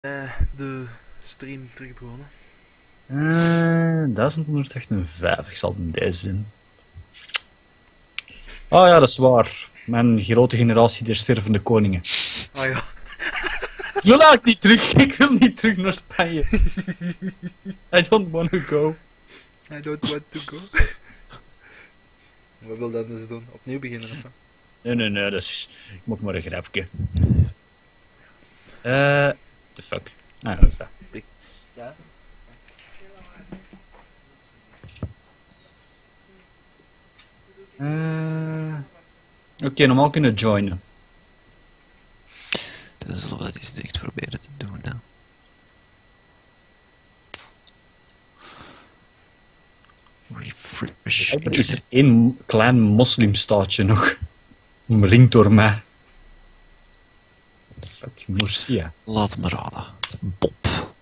De stream terug begonnen. 1158 zal het in deze zijn. Oh ja, dat is waar. Mijn grote generatie der stervende koningen. Oh ja. Ik wil eigenlijk niet terug. Ik wil niet terug naar Spanje. I don't want to go. I don't want to go. Wat wil dat dus doen? Opnieuw beginnen of wat? Nee, dat is... Ik moet maar een grapje. The fuck. Ah, dat is dat. Ja. Oké, normaal kunnen joinen. Dan zullen we dat eens direct proberen te doen. Hè. Refresh. Er is er één klein moslimstaatje nog. Omringd door mij. Fuck, Murcia. Laat me raden. Bob.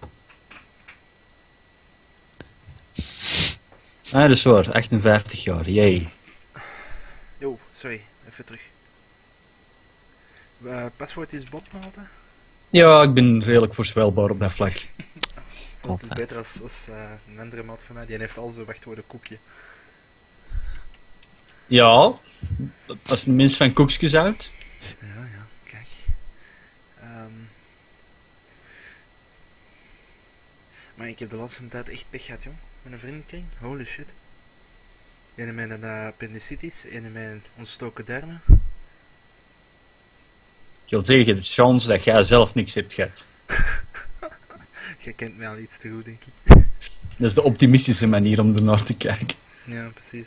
Ah, dat is waar. 58 jaar. Jee. Yo, sorry. Even terug. Paswoord is Bob nog altijd? Ja, ik ben redelijk voorspelbaar op dat vlak. Het is Altijd. beter als een andere maat van mij. Die heeft al zo'n wachtwoorden koekje. Ja, als de mens van koekjes uit. Ja, kijk. Maar ik heb de laatste tijd echt pech gehad, joh. Met een vriendenkring. Holy shit. Ene met een appendicitis, ene met een ontstoken darmen. Ik wil zeggen, je hebt de chance dat jij zelf niks hebt gehad. Je kent mij al iets te goed, denk ik. Dat is de optimistische manier om ernaar te kijken. Ja, precies.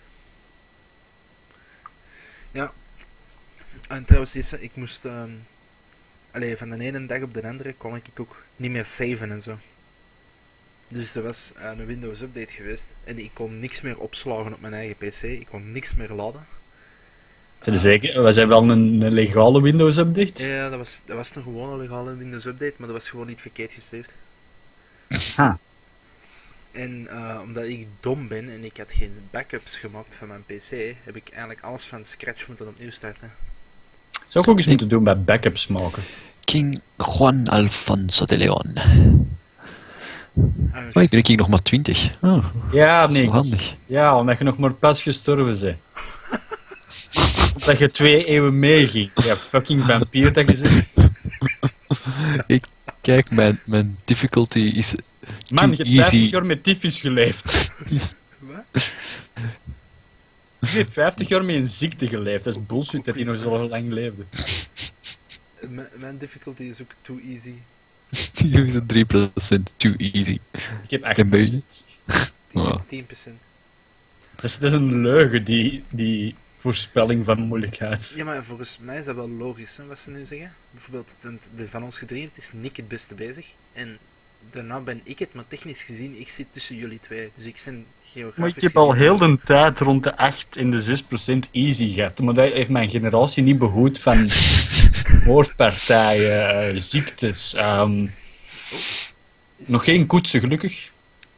Ja. En trouwens, ik moest... allee, van de ene dag op de andere kon ik ook niet meer saven en zo. Dus er was een Windows update geweest en ik kon niks meer opslagen op mijn eigen PC. Ik kon niks meer laden. Zijn er zeker? We zijn wel een legale Windows update. Ja, dat was een gewone legale Windows update, maar dat was gewoon niet verkeerd gesaved. Ha. En omdat ik dom ben en ik had geen backups gemaakt van mijn PC, heb ik eigenlijk alles van scratch moeten opnieuw starten. Zou ik ook eens moeten doen bij backups maken. King Juan Alfonso de Leon. Ah, Oh, ik ben nog maar 20. Oh, Ja, dat is nee. wel handig. Ja, omdat je nog maar pas gestorven bent. Dat je 2 eeuwen meeging. Ja, fucking vampier dat je zit. Kijk, mijn difficulty is Man, je too hebt 50 easy. jaar met tyfus geleefd. Wat? Je hebt 50 jaar met een ziekte geleefd. Dat is bullshit dat hij nog zo lang leefde. Mijn difficulty is ook too easy. Die is 3% too easy. Ik heb En ben je- 8%. 10%. Ja. 10%. Dat is een leugen, die voorspelling van moeilijkheid. Ja, maar volgens mij is dat wel logisch, hè, wat ze nu zeggen. Bijvoorbeeld, van ons gedreven is Nick het beste bezig. En daarna ben ik het, maar technisch gezien, ik zit tussen jullie twee. Dus ik ben geografisch Maar ik heb al gezien- heel de tijd rond de 8 en de 6% easy gehad. Maar dat heeft mijn generatie niet behoed van moordpartijen, ziektes. Nog geen koetsen, gelukkig.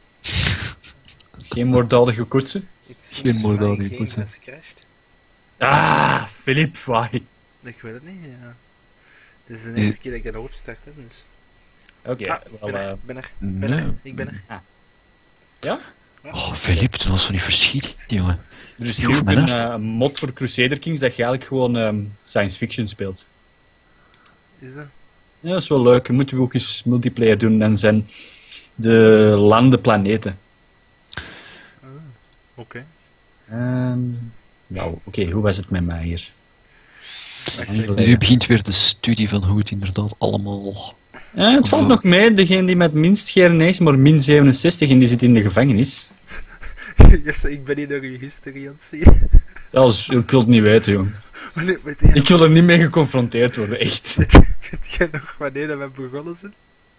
Geen moorddadige koetsen. Het Geen seems moorddadige my game koetsen. has crashed. Ah, Philip, why? Ik weet het niet, ja. Dit is de eerste keer dat ik dat opstart, hè, dus... Oké, Ah, wel, ben er. Nee. Ik ben er. ja? Oh, Philippe, dat was van niet verschiet, jongen. Er is niet nu goed ook van mijn een hart. mod voor Crusader Kings dat je eigenlijk gewoon science fiction speelt. Is dat? Ja, dat is wel leuk. Moeten we ook eens multiplayer doen. Dan zijn de landen planeten. Ah, oké. Nou, oké, hoe was het met mij hier? Nu begint weer de studie van hoe het inderdaad allemaal... Het valt nog mee. Degene die met minst GRN is, maar min 67 en die zit in de gevangenis. Yes, ik ben hier door je history aan het zien. Ik wil het niet weten, jong. Weet jij Ik wil er niet mee geconfronteerd worden, echt. weet jij nog wanneer dat we begonnen zijn?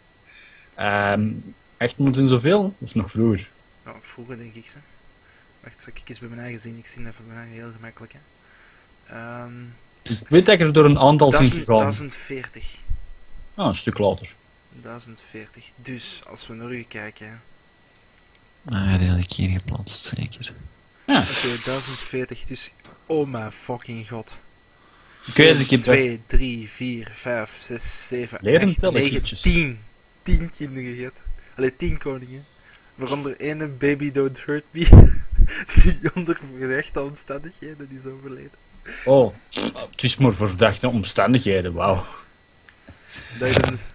Echt moeten zoveel? Of nog vroeger? Nou, vroeger denk ik, hè. Wacht, zal ik eens bij mijn eigen zien? Ik zie dat voor mij heel gemakkelijk, hè. Ik weet dat ik er door een aantal zijn 1000 gegaan. 1040. Ah, een stuk later. 1040. Dus, als we naar u kijken, hè. Ah, die had ik hier geplaatst, zeker. Ja. Oké, 1040. Dus, oh mijn fucking god. Ik weet het, ik heb 2, 3, 4, 5, 6, 7, Leren 8, tellen, 9, kindjes. 10. 10 kinderen gehad. Allee, 10 koningen. Waaronder ene Baby Don't Hurt Me. Die onder verdachte omstandigheden is overleden. Oh, het is maar verdachte omstandigheden, wauw. Dat je dan...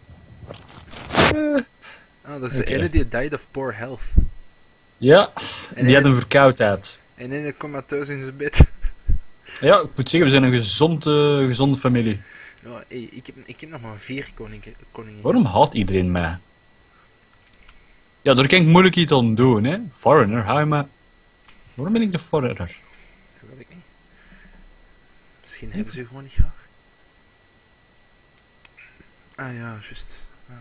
dat is de Oké. ene die died of poor health. Ja, En die had een verkoudheid. En ene comateus in zijn bed. Ja, ik moet zeggen, we zijn een gezonde familie. Ja, hey, ik heb nog maar 4 koningen. Waarom haat iedereen mij? Ja, daar kan ik moeilijk iets aan doen, hè. Foreigner, hou je me... Waarom ben ik de foreigner? Dat weet ik niet. Misschien hebben ze u gewoon niet graag. Ah ja, juist.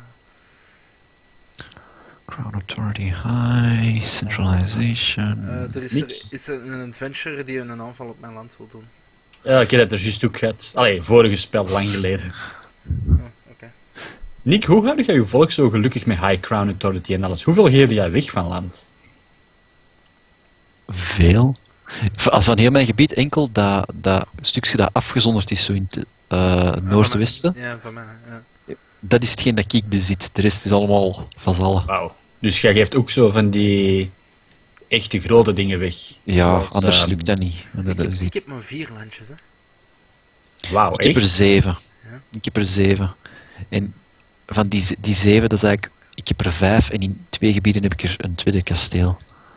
Crown Authority High, Centralization. Er is een adventure die een aanval op mijn land wil doen. Ja, ik heb dat er juist ook gehad. Allee, vorige spel, lang geleden. Oh, oké. Nick, hoe houd jij je volk zo gelukkig met High Crown Authority en alles? Hoeveel geef jij weg van land? Veel. Van heel mijn gebied enkel dat stukje dat afgezonderd is, zo in het noordwesten. Ja, van mij. Ja. Dat is hetgeen dat ik bezit. De rest is allemaal vazallen. Wauw. Dus jij geeft ook zo van die echte grote dingen weg. Ja, Zoals, anders lukt dat niet. Ik heb maar 4 landjes, hè. Wauw, Ik heb er echt? 7. Ja. Ik heb er 7. En van die 7, dat is eigenlijk... Ik heb er 5 en in 2 gebieden heb ik er een tweede kasteel.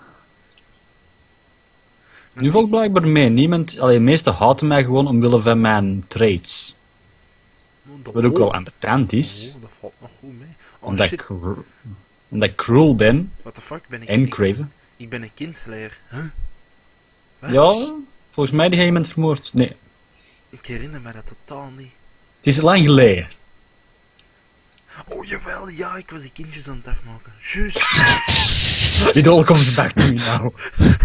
Nu valt blijkbaar mee. Niemand... Allee, de meesten haten mij gewoon omwille van mijn trades. Wat ook wel ambetant is. Oh, dat valt nog goed mee. Oh, Omdat shit. ik cruel ben What the fuck ben ik? en craven. Ik ben een kindslayer. Huh? Wat? Ja, volgens mij die heeft iemand vermoord. Nee, Ik herinner me dat totaal niet. het is lang geleden. Oh jawel, ja, ik was die kindjes aan het afmaken. Juist. It all comes back to me now.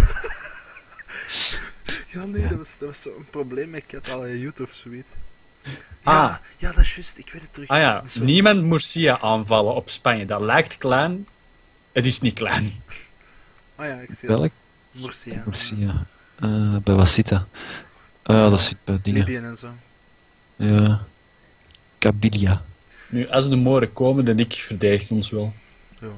Ja, nee, dat was zo'n probleem met Catalayut of zoiets. Ah. Ja, ja, dat is juist, ik weet het terug. Ah ja, Zo- niemand Murcia aanvallen op Spanje. Dat lijkt klein. Het is niet klein. Ah ja, ik zie het. Welk? Murcia. Murcia. Bij wat zit dat? Ja, dat zit bij dingen. Libië en zo. Ja. Kabylia. Nu, als de Moren komen, dan ik verdedigt ons wel. Zo.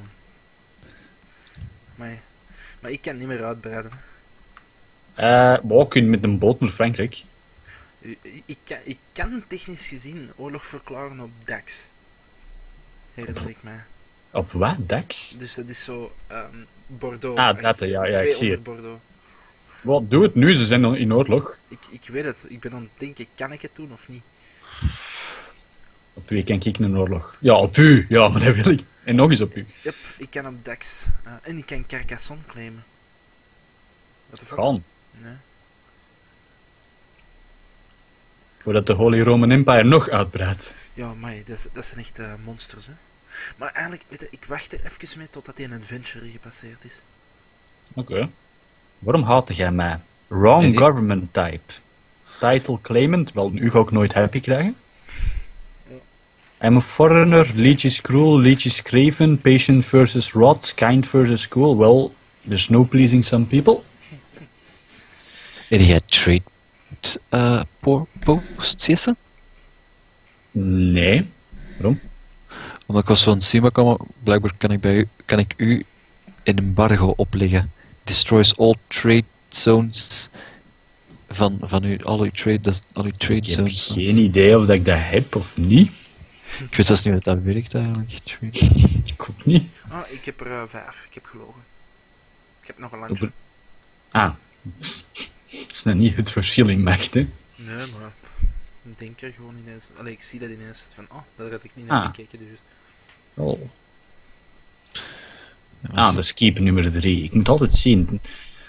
Maar ik kan niet meer uitbreiden. Maar je kunt met een boot naar Frankrijk. Ik kan technisch gezien oorlog verklaren op Dax. Herinner ik mij. Op wat? Dax? Dus dat is zo Bordeaux. Ah, dat, ja, ik 2 zie onder het. Bordeaux. Wat, doe het nu, ze zijn nog in oorlog. Ik weet het, ik ben aan het denken, kan ik het doen of niet? Op wie kan ik een oorlog? Ja, op u. Ja, maar dat wil ik. En nog eens op u. Yep, ik kan op Dax. En ik kan Carcassonne claimen. What the fuck? Gaan. Nee. Voordat de Holy Roman Empire nog uitbreidt. Ja, maar dat zijn echt monsters, hè. Maar eigenlijk, weet je, ik wacht er even mee totdat die een adventure gepasseerd is. Oké. Waarom haatte jij mij? Wrong Nee, die- government type. Title claimant. Wel, u ga ik nooit happy krijgen. I'm a foreigner. Leech is cruel. Leech is craven. Patient versus rot. Kind versus cool. Well, there's no pleasing some people. Heb jij trade posts, Jesse? Nee. Waarom? Omdat ik was van Sima komen, blijkbaar kan ik u een embargo opleggen. Destroys all trade zones van u, al uw trade Ik heb zones. geen idee of dat ik dat heb of niet. Ik weet zelfs niet hoe dat werkt eigenlijk. Trade. Ik ook niet. Ah, ik heb er 5. Ik heb gelogen. Ik heb nog een landje. Ah. Dat is nou niet het verschil in macht, hè. Nee, maar ik denk er gewoon ineens. Allee, ik zie dat ineens. Van, daar heb ik niet naar Ah. gekeken. Dus. Oh. Ja, Ah, dat is keep nummer 3. Ik moet altijd zien.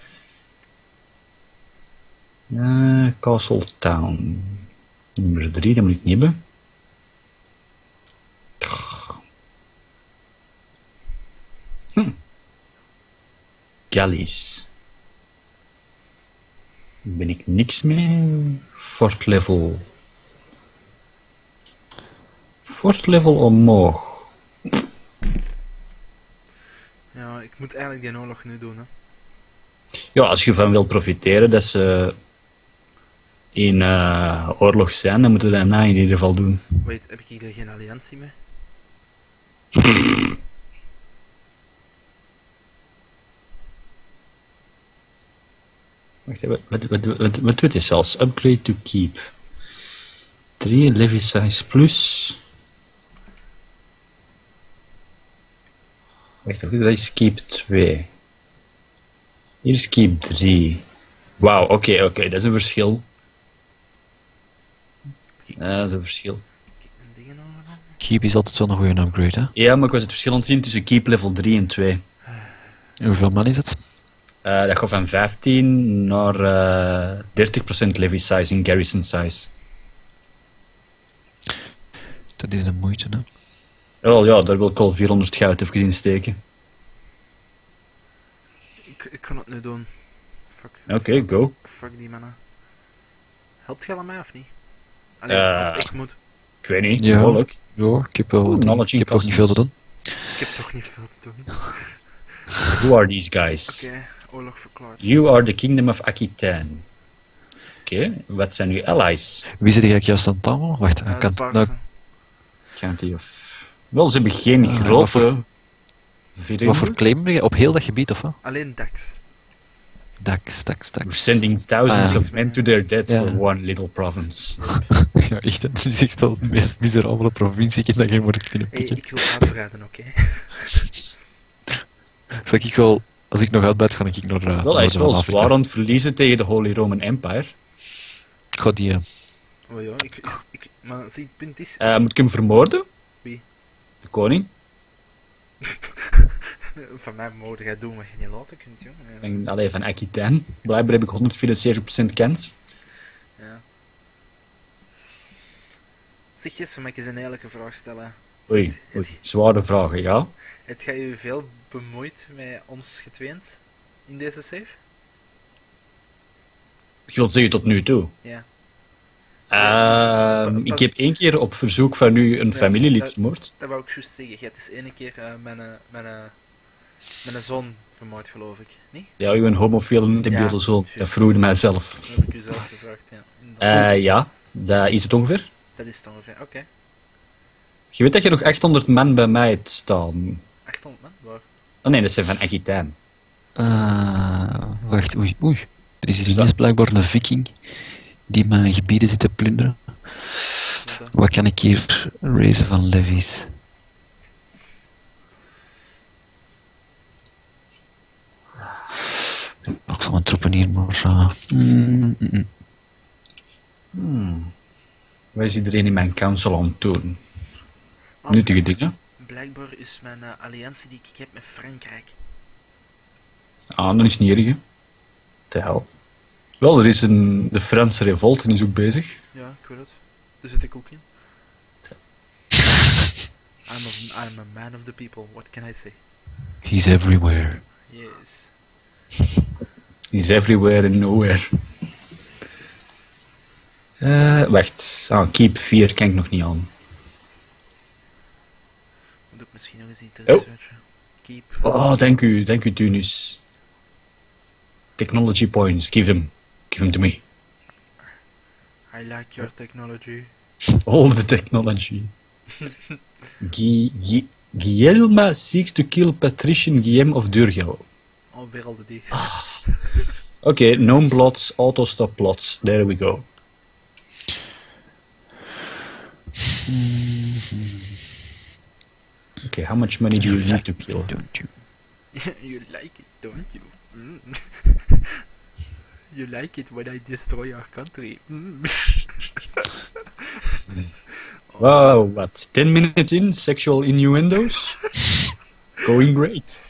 Castle Town. Nummer 3, dat moet ik niet hebben. Gallies. Daar ben ik niks mee. Fort level. Fort level omhoog. Ja, ik moet eigenlijk die oorlog nu doen, hè. Ja, als je van wil profiteren, dat ze in oorlog zijn, dan moeten we daarna in ieder geval doen. Wait, heb ik hier geen alliantie mee? Wacht even, wat doet dit zelfs? Upgrade to keep. 3 levy size plus. Wacht even, dat is keep 2. Hier is keep 3. Wauw, oké, dat is een verschil. Dat is een verschil. Kijk, een dingen over. Keep is altijd wel een goede upgrade, hè? Ja, maar ik was het verschil aan het zien tussen keep level 3 en 2. En hoeveel man is het? Dat gaat van 15 naar 30% levy size in garrison size. Dat is de moeite, hè? Wel ja, daar wil ik al 400 goud even in steken. Ik kan het nu doen. Fuck. Oké, go. Fuck die mannen. Helpt je aan mij of niet? Alleen als het echt moet. Ik weet niet, Ja. mogelijk. Ja, ik heb wel wat knowledge ik heb ook niet veel te doen. Ik heb toch niet veel te doen. Who are these guys? Oké, oorlog verklaard. You are the kingdom of Aquitaine. Oké, wat zijn uw allies? Wie zit eigenlijk juist aan tafel? Wacht, ik De kan paarse. nou, County of... Wel, ze hebben geen wat grote... voor vrienden. claim heb je? Op heel dat gebied, of wat? Alleen Dax. Dax. We're sending thousands Ah. of men to their death Ja. for one little province. Ja, echt, hè. Dat is echt wel de meest miserabele provincie dat je moet kunnen Hey, pikken. ik wil uitbreiden, oké? Zal ik wel, als ik nog uitbuit, ga ik naar Wel, hij is wel Afrika. zwaar aan het verliezen tegen de Holy Roman Empire. Ik ga die... Oh ja, maar zie, het punt is... Moet ik hem vermoorden? Wie? De koning? Van mij mogen jij doen wat je niet laten kunt, jongen. Ja. En, allee, van Aquitaine. Blijkbaar heb ik 174% kans. Ja. Zeg eens, mag ik eens een eerlijke vraag stellen? Oei, zware vragen, ja. Heb jij je veel bemoeid met ons getweend in deze save? Je wilt zeggen tot nu toe. Ja. Ik heb 1 keer op verzoek van u een Ja, familielid dat- vermoord. Dat wou ik juist zeggen. Je hebt eens ene keer mijn zoon vermoord, geloof ik. Niet? Ja, uw homofiele debiele Ja, zoon. juist. Dat vroeg mij zelf. Dat heb ik u zelf gevraagd, ja. Inderdaad. Ja, dat is het ongeveer. Dat is het ongeveer. Oké. Je weet dat je nog 800 man bij mij hebt staan. 800 man? Waar? Oh nee, dat zijn van Aquitaine. Wacht, oei. Er is hier dat- ineens blijkbaar een viking die mijn gebieden zit te plunderen. Wat dan? Wat kan ik hier raisen van levies? Ik zal mijn troepen hier maar... Waar is iedereen in mijn council aan het doen? Ah, Nuttige dingen. Blijkbaar is mijn alliantie die ik heb met Frankrijk. Ah, dan is het niet erg, hè. De hel. Wel, er is de Franse revolte is ook bezig. Ja, ik weet het. Daar zit ik ook in. I'm a man of the people, what can I say? He's everywhere. Yes. He's everywhere and nowhere. Wacht. Keep 4 kan ik nog niet aan. Moet ik misschien nog eens iets Oh. researchen. Keep. Oh, dank u, Tunis. Technology points, give them to me. I like your technology. All the technology. Guillermo seeks to kill Patrician Guillaume of Durgel. Oh, werelden die. Okay, known plots, auto-stop plots. There we go. Okay, how much money do you need to kill? Don't you? You like it, don't you? Mm. You like it when I destroy your country. Mm. Wow, what? 10 minutes in, sexual innuendos? Going great.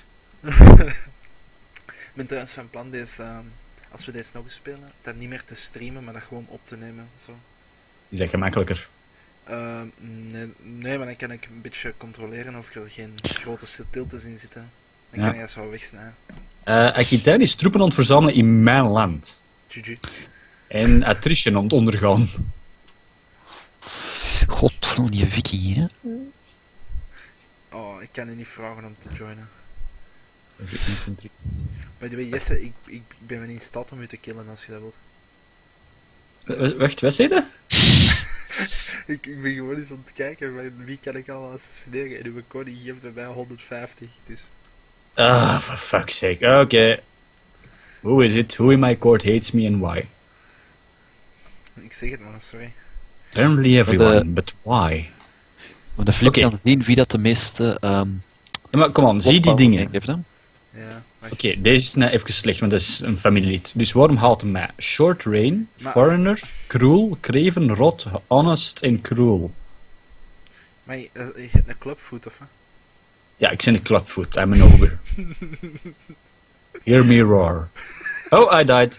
Ik ben trouwens van plan deze, als we deze nog eens spelen, dat niet meer te streamen, maar dat gewoon op te nemen. Zo. Is dat gemakkelijker? Nee, maar dan kan ik een beetje controleren of er geen grote stiltes in zitten. Dan Ja. kan ik dat zo wegsnijden. Aquitaine is troepen aan het verzamelen in mijn land. GG. En attrition aan het ondergaan. Godverdomme, die viking hier, hè? Oh, ik kan je niet vragen om te joinen. By the way, Jesse, ik ben wel in staat om u te killen als je dat wilt. Wacht, wat zei je? Ik ben gewoon eens aan het kijken van wie kan ik al assassineren. En uw koning geeft bij mij 150. Dus Ah, for fuck's sake. Oké. Who is it? Who in my court hates me and why? ik zeg het maar, sorry. Apparently everyone, but why? Maar de Filip Oké. kan zien wie dat de meeste... Ja, maar kom aan, zie die dingen. heeft, hè? Ja, wacht. Oké, deze is nou even slecht, want dat is een familielid. Dus waarom haalt hij mij? Short Rain, Maar Foreigner, Cruel, Craven, Rot, Honest en Cruel. Maar je hebt een clubfoot, of wat? Ja, ik ben een clubfoot. I'm an ogre. Hear me roar. Oh, I died.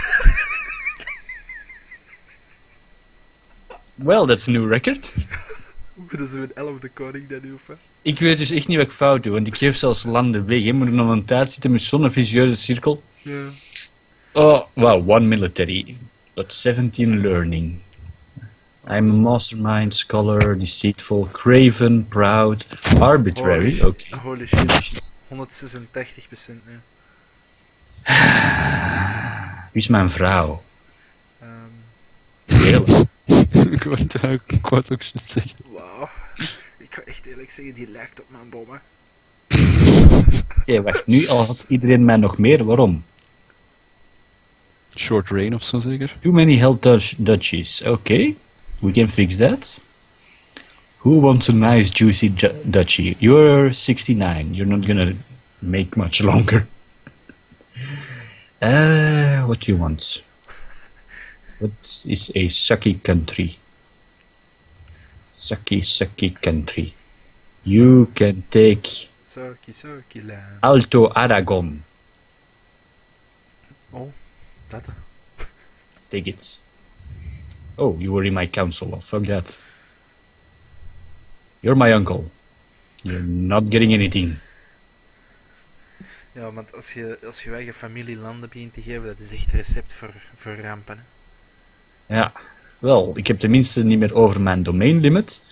Well, that's a new record. Dat is mijn 11e koning dan nu, of wat? Ik weet dus echt niet wat ik fout doe, want ik geef zelfs landen weg. Je moet nog een tijd zitten met zo'n vicieuze cirkel. Ja. Oh, wow, 1 military, but 17 learning. I'm a mastermind, scholar, deceitful, craven, proud, arbitrary. Oké. Holy shit. 186% nu. Wie is mijn vrouw? Ehm Heel. Ik wou het ook juist zeggen. Wauw. Ik ga echt eerlijk zeggen, die lijkt op mijn bommen. Oké, wacht, nu al had iedereen mij nog meer. Waarom? Short Rain of zo zeker? Too many held duchies. Okay, we can fix that. Who wants a nice juicy duchy? You're 69. You're not gonna make much longer. What do you want? What is a sucky country? Sucky country. You can take Soki land. Alto Aragon. Oh, dat. Take it. Oh, you were in my council. Well, fuck that. You're my uncle. You're not getting anything. Ja, want als je je eigen familie landen begint te geven, dat is echt recept voor rampen. Hè. Ja, wel, ik heb tenminste niet meer over mijn domain limit.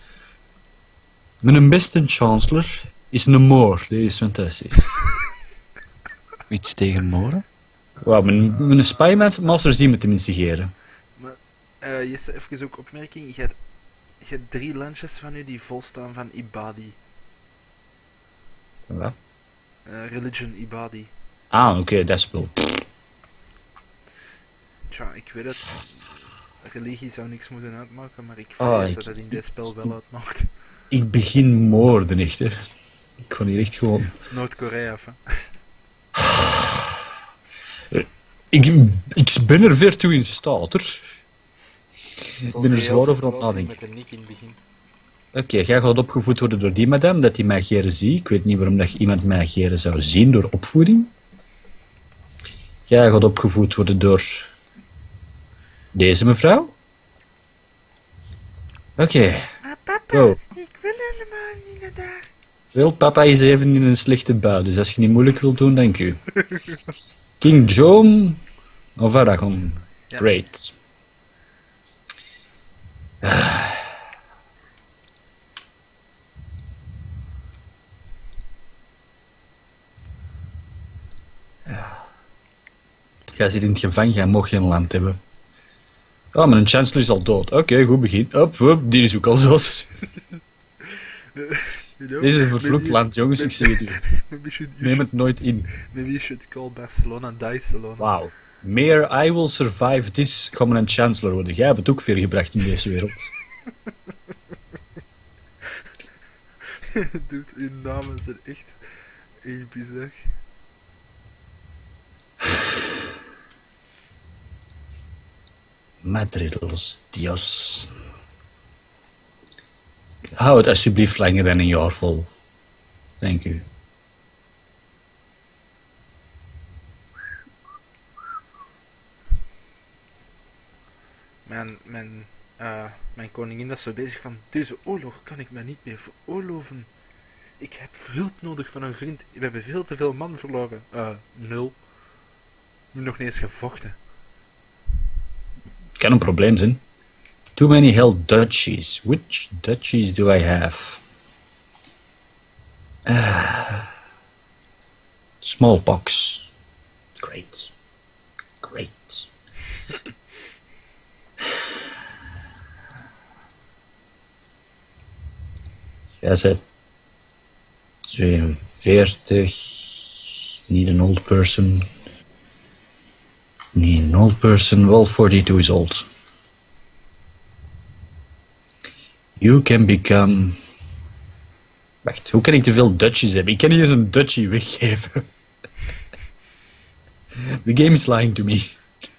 Mijn beste chancellor is een moor. Die is fantastisch. Iets tegen Moren? Wauw, mijn spymaster zien me tenminste geren. Jesse, even ook opmerking. Je hebt 3 landjes van u die volstaan van Ibadi. Wat? Religion Ibadi. Ah, oké, dat is wel. Tja, ik weet het. Religie zou niks moeten uitmaken, maar ik Oh, vrees dat het in dit spel wel uitmaakt. Ik begin moorden, echt, hè. Ik kon hier echt gewoon... Noord-Korea, hè. Ik ben er ver toe in staat, hoor. Ik ben er zwaar over aan het nadenken. Met een nick in het begin. Oké, jij gaat opgevoed worden door die madame, dat die mij geren ziet. Ik weet niet waarom dat iemand mij geren zou zien door opvoeding. Jij gaat opgevoed worden door deze mevrouw. Oké. Maar papa, Wow. ik wil helemaal niet naar daar. Wel, papa is even in een slechte bui, dus als je niet moeilijk wilt doen, dank u. King John of Aragon. Ja. Great. Jij zit in het gevangen, jij mag geen land hebben. Ah, maar een chancellor is al dood. Oké, goed begin. Up, die is ook al dood. Dit is een vervloekt land, jongens, ik zeg het u. Neem het nooit in. Maybe you should call Barcelona Barcelona. Wauw. Mayor, I will survive this. Ga maar een chancellor worden. Jij hebt het ook ver gebracht in deze wereld. Dude, uw namen zijn echt bizar. Madre de los Dios. Hou het alsjeblieft langer dan een jaar vol. Dank u. Mijn koningin was zo bezig van, deze oorlog kan ik mij niet meer veroorloven. Ik heb hulp nodig van een vriend. We hebben veel te veel man verloren. 0. Nu nog niet eens gevochten. Kan een probleem zijn. Too many held duchies. Which duchies do I have? Smallpox. Great. Great. Jij bent 42. Niet een old person. Niet een old person. Well, 42 is old. You can become... Wacht, hoe kan ik te veel Dutchies hebben? Ik kan niet eens een Dutchie weggeven. The game is lying to me.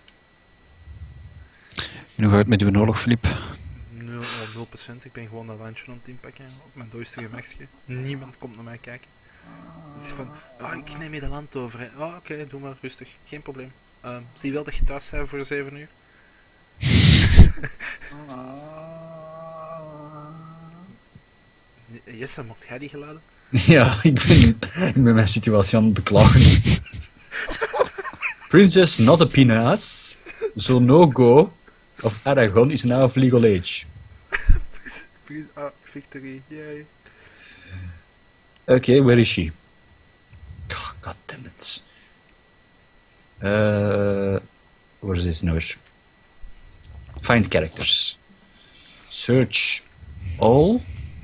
En hoe gaat het met uw oorlog, Filip? 0%. Ik ben gewoon een landje aan het inpakken op mijn doostige gemakje. Niemand komt naar mij kijken. Het is van, ik neem je de land over. Hè. Oké, doe maar rustig. Geen probleem. Zie wel dat je thuis bent voor 7 uur. Jesse, mocht jij die geluiden? Ja, ik ben mijn situatie aan het beklagen. Princess not a pinas, so no go of Aragon is now of legal age. Victory, yay. Okay, where is she? God damn it. Where is this now? Find characters. Search all.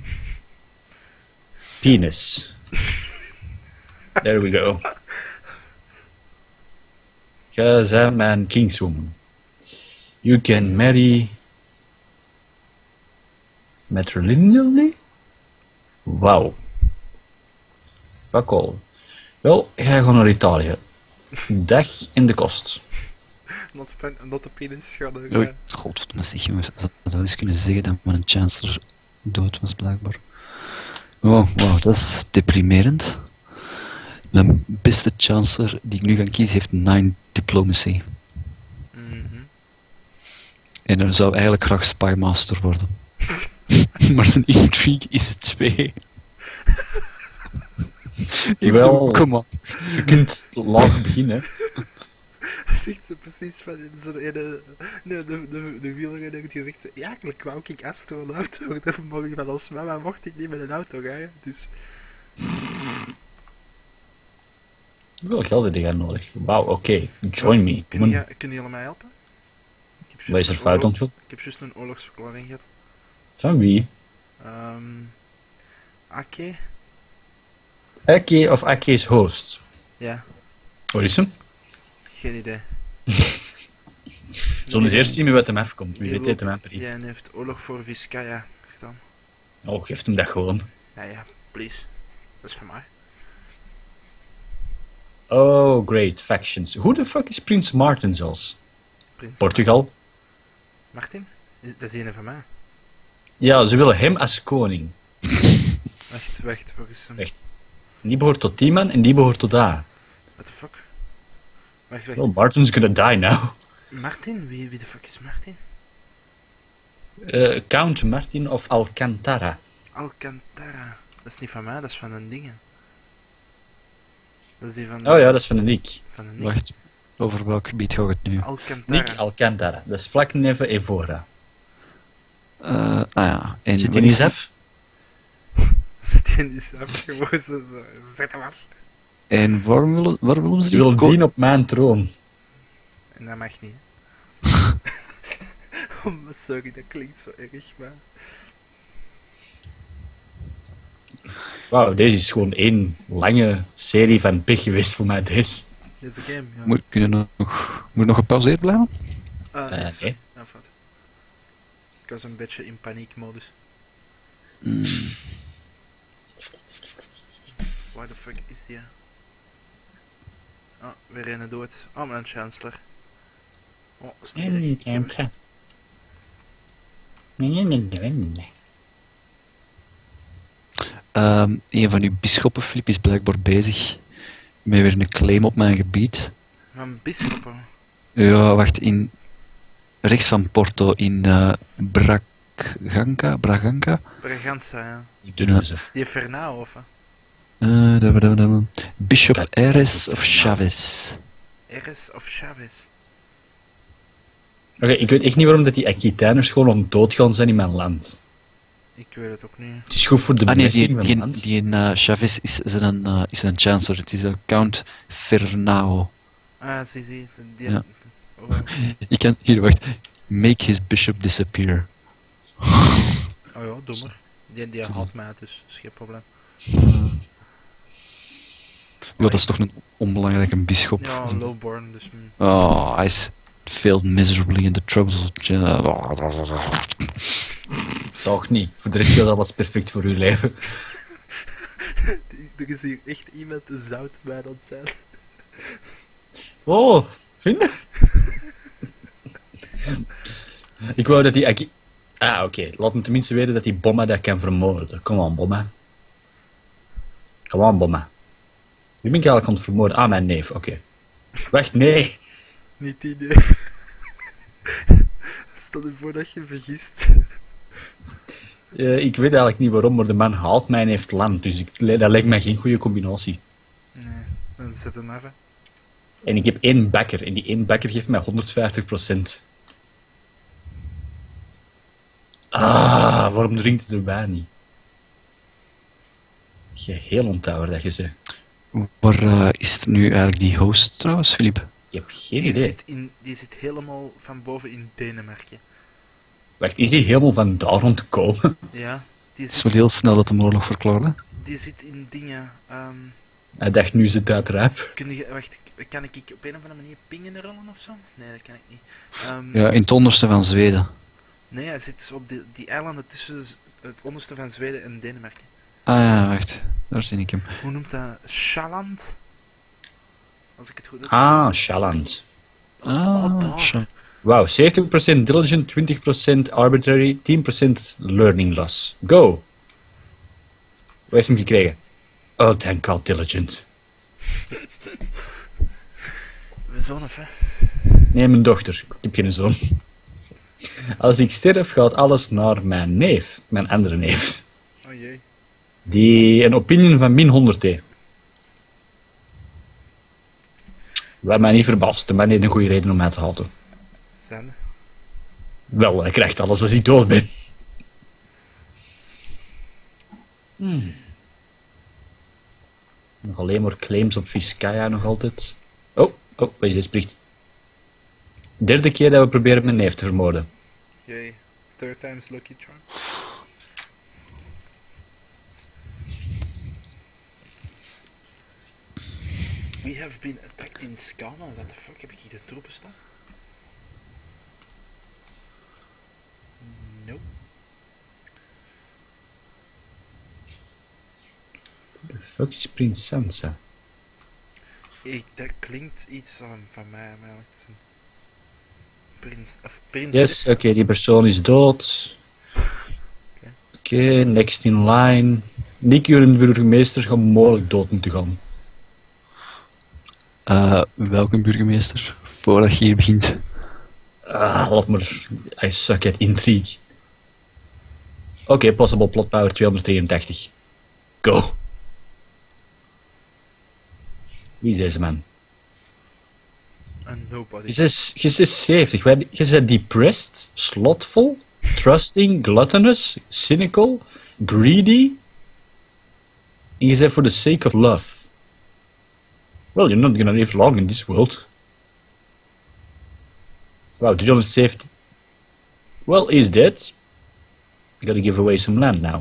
Penis. There we go. Because I'm an kingswoman. You can marry matrilineally? Wow. Fuck all. Wel, ik ga gewoon naar Italië. Dag in de kost. Not the penis gaan Oh, godverdomme zeg, jongens. Dat wel eens kunnen zeggen dat mijn chancellor dood was, blijkbaar. Oh, wow, dat is deprimerend. Mijn beste chancellor die ik nu ga kiezen heeft 9 diplomacy. En hij zou eigenlijk graag spymaster worden. Maar zijn intrigue is 2. Wel, kom op. je kunt laag beginnen. Zegt ze precies van zo'n ene... Nee, de wielrenner heeft gezegd zo, ja, eigenlijk wou ik astronaut worden vanmorgen van ons mama, mocht ik niet met een auto rijden, dus... Hoeveel geld heb jij nodig? Wauw, oké. Join me. Kunnen jullie mij helpen? Wat is er fout aan het doen? Ik heb juist een oorlogsverklaring gehad. Van wie? Ake? Ake of Ake's host? Ja, Waar is hem? geen idee. Zullen we eerst zien met wat hem afkomt? Wie Die weet het hem wilt- amper iets. Ja, en hij heeft oorlog voor Vizcaya gedaan. Oh, geef hem dat gewoon. Ja, please. Dat is van mij. Oh, great. Factions. Who the fuck is Prins Martin zelfs? Prins Portugal? Martin? Dat is een van mij. Ja, ze willen hem als koning. Wacht, waar is hem? Echt. Die behoort tot die man en die behoort tot daar. What the fuck? Wacht. Well, Martin's gonna die now. Martin? Wie de fuck is Martin? Count Martin of Alcantara. Alcantara. Dat is niet van mij, dat is van een dingen. Dat is die van... Oh ja, dat is van de Nick. Van een Wacht, over welk gebied gaat het nu? Alcantara. Nick Alcantara. Dat is vlak neven Evora. Ja. En Zit hij niet af? Zet je niet af, gewoon zo. Zet hem af. En waarom willen ze Ze willen die die op mijn troon. En dat mag niet, hè. Oh, maar sorry, dat klinkt zo erg, maar... Wauw, deze is gewoon één lange serie van pech geweest voor mij, deze. Dit is een game, ja. Moet nog gepauzeerd blijven? Nee. Ja, fout. Ik was een beetje in paniekmodus. Waar de fuck is die? Ah, weer een dood. Oh, mijn chancellor. Oh, snerig. Een van uw bisschoppen, Filip, is blijkbaar bezig met weer een claim op mijn gebied. Mijn bisschoppen. Ja, wacht, rechts van Porto, in Braganca? Braganza, ja. Ik doe ze. Die Fernao, of? Bishop Ares of Chavez. Eres of Chavez. Oké, ik weet echt niet waarom dat die Aquitaners gewoon om dood gaan zijn in mijn land. Ik weet het ook niet. Het is goed voor de Nee, bemesting van mijn land. die Chavez is een chancellor. Het is een Count Fernao. Ah, zie. Die... Ja. Oh, Ik kan, hier, wacht. Make his bishop disappear. oh ja, doe maar. Die haalt mij, dus is geen probleem. Ja, dat is toch een onbelangrijke bisschop. Ja, lowborn, dus... Oh, I failed miserably in the troubles. Zag niet. Voor de rest was dat was perfect voor uw leven. Er is hier echt iemand te zout bij dat zijn. Oh, vind je? Ik wou dat hij... oké. Laat me tenminste weten dat die Bomma dat kan vermoorden. Kom aan, Bomma. Kom aan, Bomma. Wie ben ik eigenlijk aan het vermoorden? Ah, mijn neef, oké. Wacht, nee. Niet die idee. Stel je voor dat je vergist. Ik weet eigenlijk niet waarom, maar de man haalt mij en heeft land. Dus dat lijkt mij geen goede combinatie. Nee, dan zet hem even. En ik heb 1 bakker. En die 1 bakker geeft mij 150%. Ah, waarom drinkt het erbij niet? Geheel onthouden dat je ze. Waar is het nu eigenlijk die host trouwens, Filip? Ik heb geen idee. Die zit helemaal van boven in Denemarken. Wacht, is die helemaal van daar ontkomen? Ja, Het is wel heel snel dat de oorlog verklaarde. die zit in dingen. Hij dacht, nu is het uitrijp. Wacht, kan ik op een of andere manier pingen rollen of zo? Nee, dat kan ik niet. Ja, in het onderste van Zweden. Nee, hij zit op die eilanden tussen het onderste van Zweden en Denemarken. Ah ja, wacht. Daar zie ik hem. Hoe noemt dat? Shalland? Als ik het goed heb. Ah, Shalland. daar. Zo. Wauw, 70% diligent, 20% arbitrary, 10% learning loss. Go! Wat heeft hem gekregen? Oh, thank God, diligent. We zoon of, hè? Nee, mijn dochter. Ik heb geen zoon. Als ik sterf, gaat alles naar mijn neef. Mijn andere neef. Oh jee. Die een opinion van min 100 heeft. Wat mij niet verbaast. De man heeft een goede reden om mij te houden. Zijn. Wel, hij krijgt alles als ik dood ben. Nog alleen maar claims op Vizcaya nog altijd. Oh, wat is dit bericht? Derde keer dat we proberen mijn neef te vermoorden. Jee. Third time's lucky charm. We have been attacked in Skana. What the fuck, heb ik hier de troepen staan? Nope. De fuck is Prins Sansa? Dat klinkt iets van mij, maar het is een prins, of prinses. Yes, oké, die persoon is dood. Oké, next in line. Nick, jullie burgemeester gaat mogelijk dood moeten gaan. Welke burgemeester? Voordat je hier begint. Laat maar. I suck at intrigue. Oké, possible plot power 283. Go. Wie is deze man? And nobody. Je is 70. Je bent depressed, slothful, trusting, gluttonous, cynical, greedy. En je bent for the sake of love. Well, you're not gonna live long in this world. Wow, 370. Well, he's dead. Gotta give away some land now.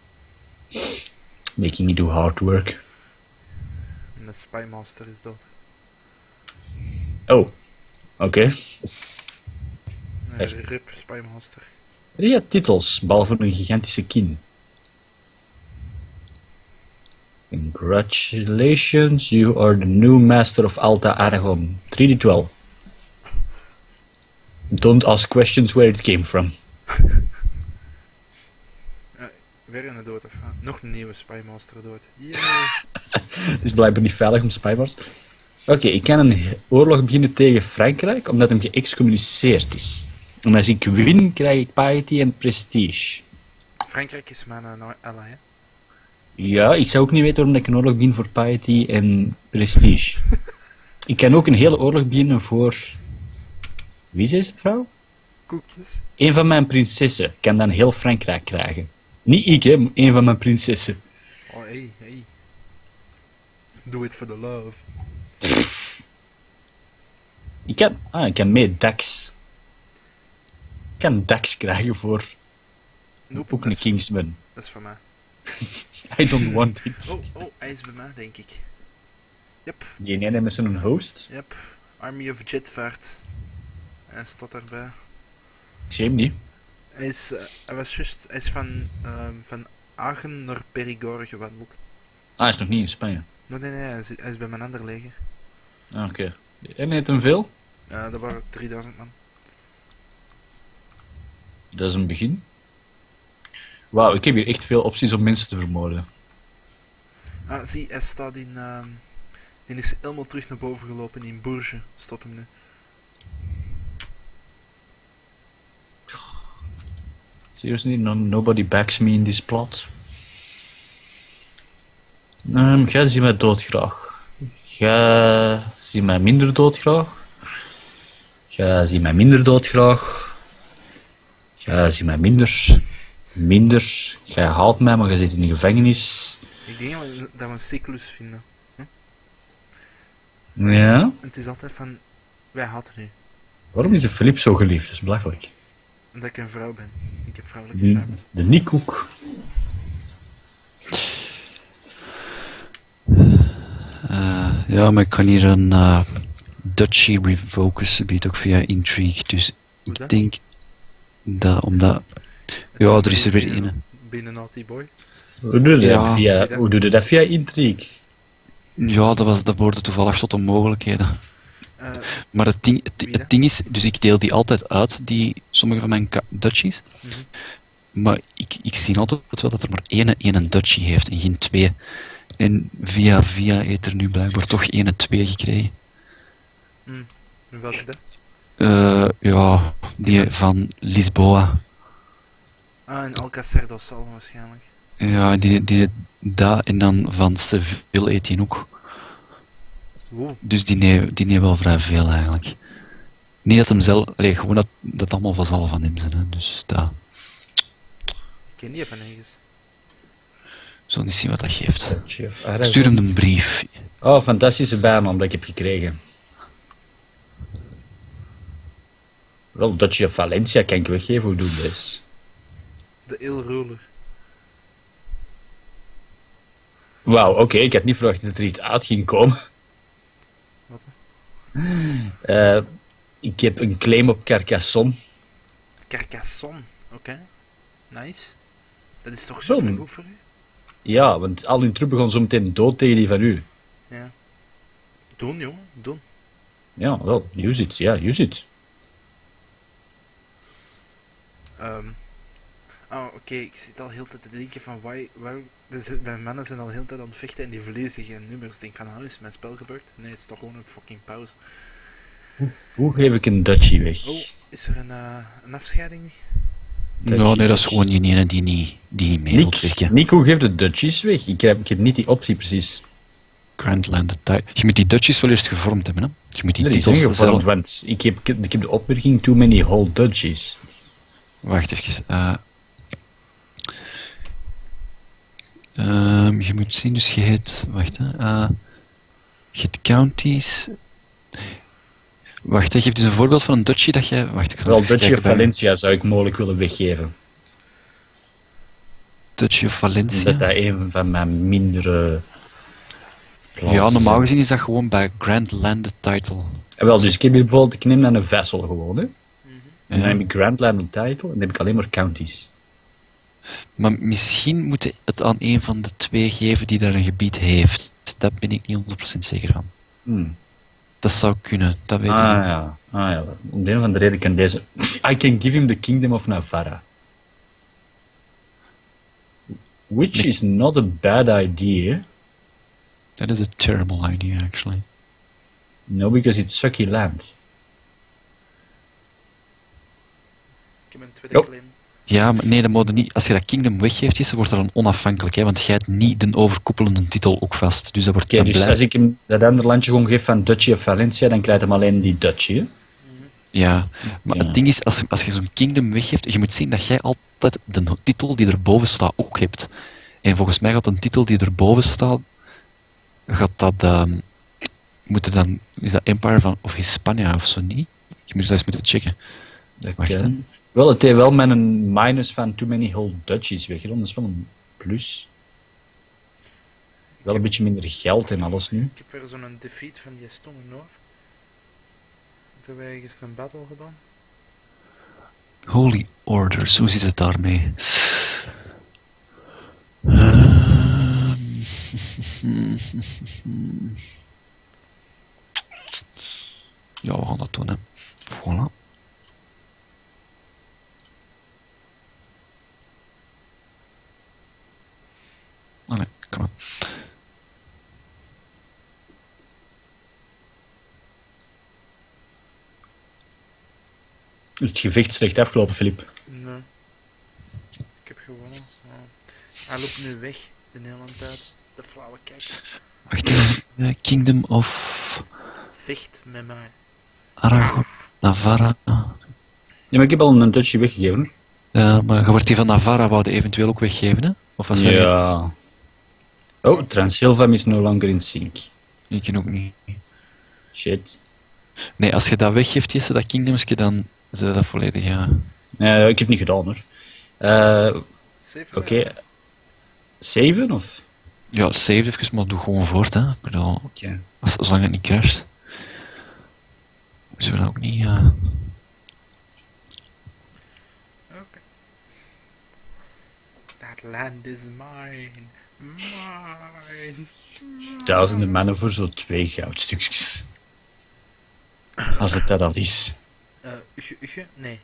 Making me do hard work. En de spymaster is dood. Oh, oké. Nee, Echt? rip spymaster. Ja, titels, behalve een gigantische kin. Congratulations, you are the new master of Alta Aragon. 3d12. Don't ask questions where it came from. Weer een dood of nog een nieuwe spymaster dood. Yay. Het is blijkbaar niet veilig om spyma's. Oké, ik kan een oorlog beginnen tegen Frankrijk, omdat hem geëxcommuniceerd is. En als ik win, krijg ik piety en prestige. Frankrijk is mijn ally, hè? Ja, ik zou ook niet weten waarom ik een oorlog begin voor piety en prestige. Ik kan ook een hele oorlog beginnen voor... Wie is deze vrouw? Koekjes. Een van mijn prinsessen kan dan heel Frankrijk krijgen. Niet ik, hè, maar een van mijn prinsessen. Oh, hey. Do it for the love. Ik kan mee Dax. Ik kan Dax krijgen voor... Nope, Ook dat een is- Kingsman. Dat is van mij. I don't want it. Oh, hij is bij mij, denk ik. Yep, Die ene met zo'n host. yep. Army of Jetvaart. Hij staat erbij. Shame niet. Hij is van Aachen naar Périgord gewandeld. Hij is nog niet in Spanje. Nee, hij is bij mijn ander leger. Ah, oké. En heeft hem veel? Dat waren 3000 man. Dat is een begin. Wauw, ik heb hier echt veel opties om mensen te vermoorden. Ah, zie, hij staat in... die is helemaal terug naar boven gelopen in Bourges, staat hem nu. Seriously, nobody backs me in this plot. Jij ziet mij doodgraag. Jij ziet mij minder doodgraag. Jij ziet mij minder doodgraag. Jij ziet mij minder. Jij haalt mij, maar jij zit in de gevangenis. Ik denk dat we een cyclus vinden. Ja? Het is altijd van... Wij haten nu. Waarom is de Philip zo geliefd? Dat is belachelijk. Omdat ik een vrouw ben. Ik heb vrouwelijke charme. De Nikkoek. Ja, maar ik kan hier een Dutchie revoken, biedt ook via Intrigue. Dus Hoe ik dat? denk dat omdat... Ja, er is er weer een. Binnen Naughty Boy. Hoe doe je dat Ja. via, hoe doe je dat via Intrigue? Ja, dat behoorde toevallig tot de mogelijkheden. Eh, Maar Wie dat? het ding is, dus ik deel die altijd uit, sommige van mijn Dutchies. mhm. Maar ik zie altijd wel dat er maar één Dutchie heeft en geen twee. En via heeft er nu blijkbaar toch 1-2 gekregen. En welke dat? Ja, die van Lisboa. Ah, in Alcacer do Sal waarschijnlijk. Ja, dat en dan van Seville eet hij ook. Wow, Dus die neemt wel vrij veel eigenlijk. Niet dat hem zelf, gewoon dat allemaal vazal van hem zijn. Hè. Dus dat, ik ken die van ergens. zo niet zien wat dat geeft. Chef Stuur hem een brief. Oh, fantastische bijnaam dat ik heb gekregen. Wel, Dutchie of Valencia kan ik weggeven, hoe doe je dat? De Il Ruler. Wauw, oké, ik had niet verwacht dat er iets uit ging komen. Wat? Ik heb een claim op Carcassonne. Carcassonne, oké. Nice. Dat is toch Wel, super goed voor u? Ja, want al hun troepen gaan zo meteen dood tegen die van u. Ja. Doen, jongen, doen. Ja, wel, use it, ja, use it. Oké, ik zit al heel tijd te denken van mijn mannen zijn al heel tijd aan het vechten en die verliezen geen nummers. Ik denk van, is mijn spel gebeurd? Nee, het is toch gewoon een fucking pauze. Hoe geef ik een Dutchie weg? Oh, is er een afscheiding? Nou, nee, dat is gewoon die ene die niet mee wilt werken. Nick, hoe geeft de Dutchies weg? Ik heb niet die optie precies. Grandland Title. Je moet die Dutchies wel eerst gevormd hebben, hè? Je moet die Nee, die zijn titels gevormd, zelf... want ik heb de opmerking too many whole Dutchies. Wacht even. Je moet zien, dus je heet... Wacht, hè. Je heet counties... Wacht, hè, geef dus een voorbeeld van een Dutchie dat je... Wacht, ik ga Wel, het even Dutchie of kijken bij- Valencia zou ik mogelijk willen weggeven. Dutchie of Valencia. Dat dat een van mijn mindere plaatsen Ja, normaal zijn. gezien is dat gewoon bij Grand Landed Title. En wel, dus ik heb hier bijvoorbeeld, ik neem dan een vessel gewoon, hè. En dan Ja. heb ik Grand Land Title en dan heb ik alleen maar counties. Maar misschien moet je het aan een van de twee geven die daar een gebied heeft. Daar ben ik niet 100% zeker van. Dat zou kunnen, dat weet ik niet. Ja. Om de een of andere reden kan deze... I can give him the kingdom of Navarra. Which is not a bad idea. That is a terrible idea, actually. No, because it's sucky land. Ik heb een tweede Oh. claim. Ja, maar nee, dat moet je niet. Als je dat kingdom weggeeft, Jesse, wordt dat dan onafhankelijk, hè, want jij hebt niet de overkoepelende titel ook vast. Dus dat wordt Oké, dan dus blijft- als ik hem dat andere landje gewoon geef van Dutchie of Valencia, dan krijgt hem alleen die Dutchie, hè? Ja, maar Ja. het ding is, als je zo'n kingdom weggeeft, je moet zien dat jij altijd de titel die erboven staat ook hebt. En volgens mij gaat een titel die erboven staat, gaat dat, is dat Empire of Hispania of zo niet? Je moet dat eens moeten checken. Dat Wacht, kan. Wel, het heeft wel met een minus van too many whole Dutchies weggedaan. Dat is wel een plus. Wel een beetje minder geld en alles nu. Ik heb weer zo'n defeat van die stongen hoor. Toen hebben we ergens een battle gedaan. Holy Orders, hoe zit het daarmee? Ja, we gaan dat doen, hè. Voilà. Allee, kom maar. Is het gevecht slecht afgelopen, Filip? Nee. Ik heb gewonnen. Ja. Hij loopt nu weg, de hele tijd. De flauwe kijk. Wacht, Kingdom of Vecht met mij. Aragorn, Navarra. Ja, maar ik heb al een Dutchie weggegeven. Maar je wordt die van Navarra wouden eventueel ook weggeven, hè? Of was dat Ja. Oh, Transylvania is no longer in sync. niet? Ik ken ook niet. Shit. Nee, als je dat weggeeft, Jesse, dat Kingdomsje, dan zet dat volledig, ja. Ik heb het niet gedaan hoor. Zeven Oké. wijzen. 7 of? Ja, save even, maar doe gewoon voort, hè. Ik bedoel, Oké. zolang het niet crasht. Zullen we dat ook niet, Oké. That land is mine. Mine. Duizenden mannen voor zo'n 2 goudstukjes. Als het dat al is. Ugge? Nee.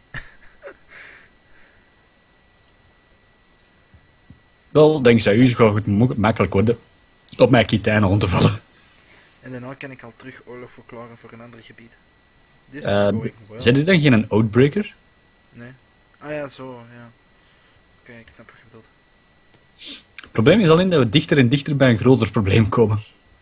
Wel, dankzij u gaat het makkelijk worden op mijn kitijn rond te vallen. En daarna kan ik al terug oorlog verklaren voor een ander gebied. This is Uh, going well. Zet je dan geen Outbreaker? Nee. Ah ja, zo, ja. Oké, ik snap wat je bedoelt. Het probleem is alleen dat we dichter en dichter bij een groter probleem komen.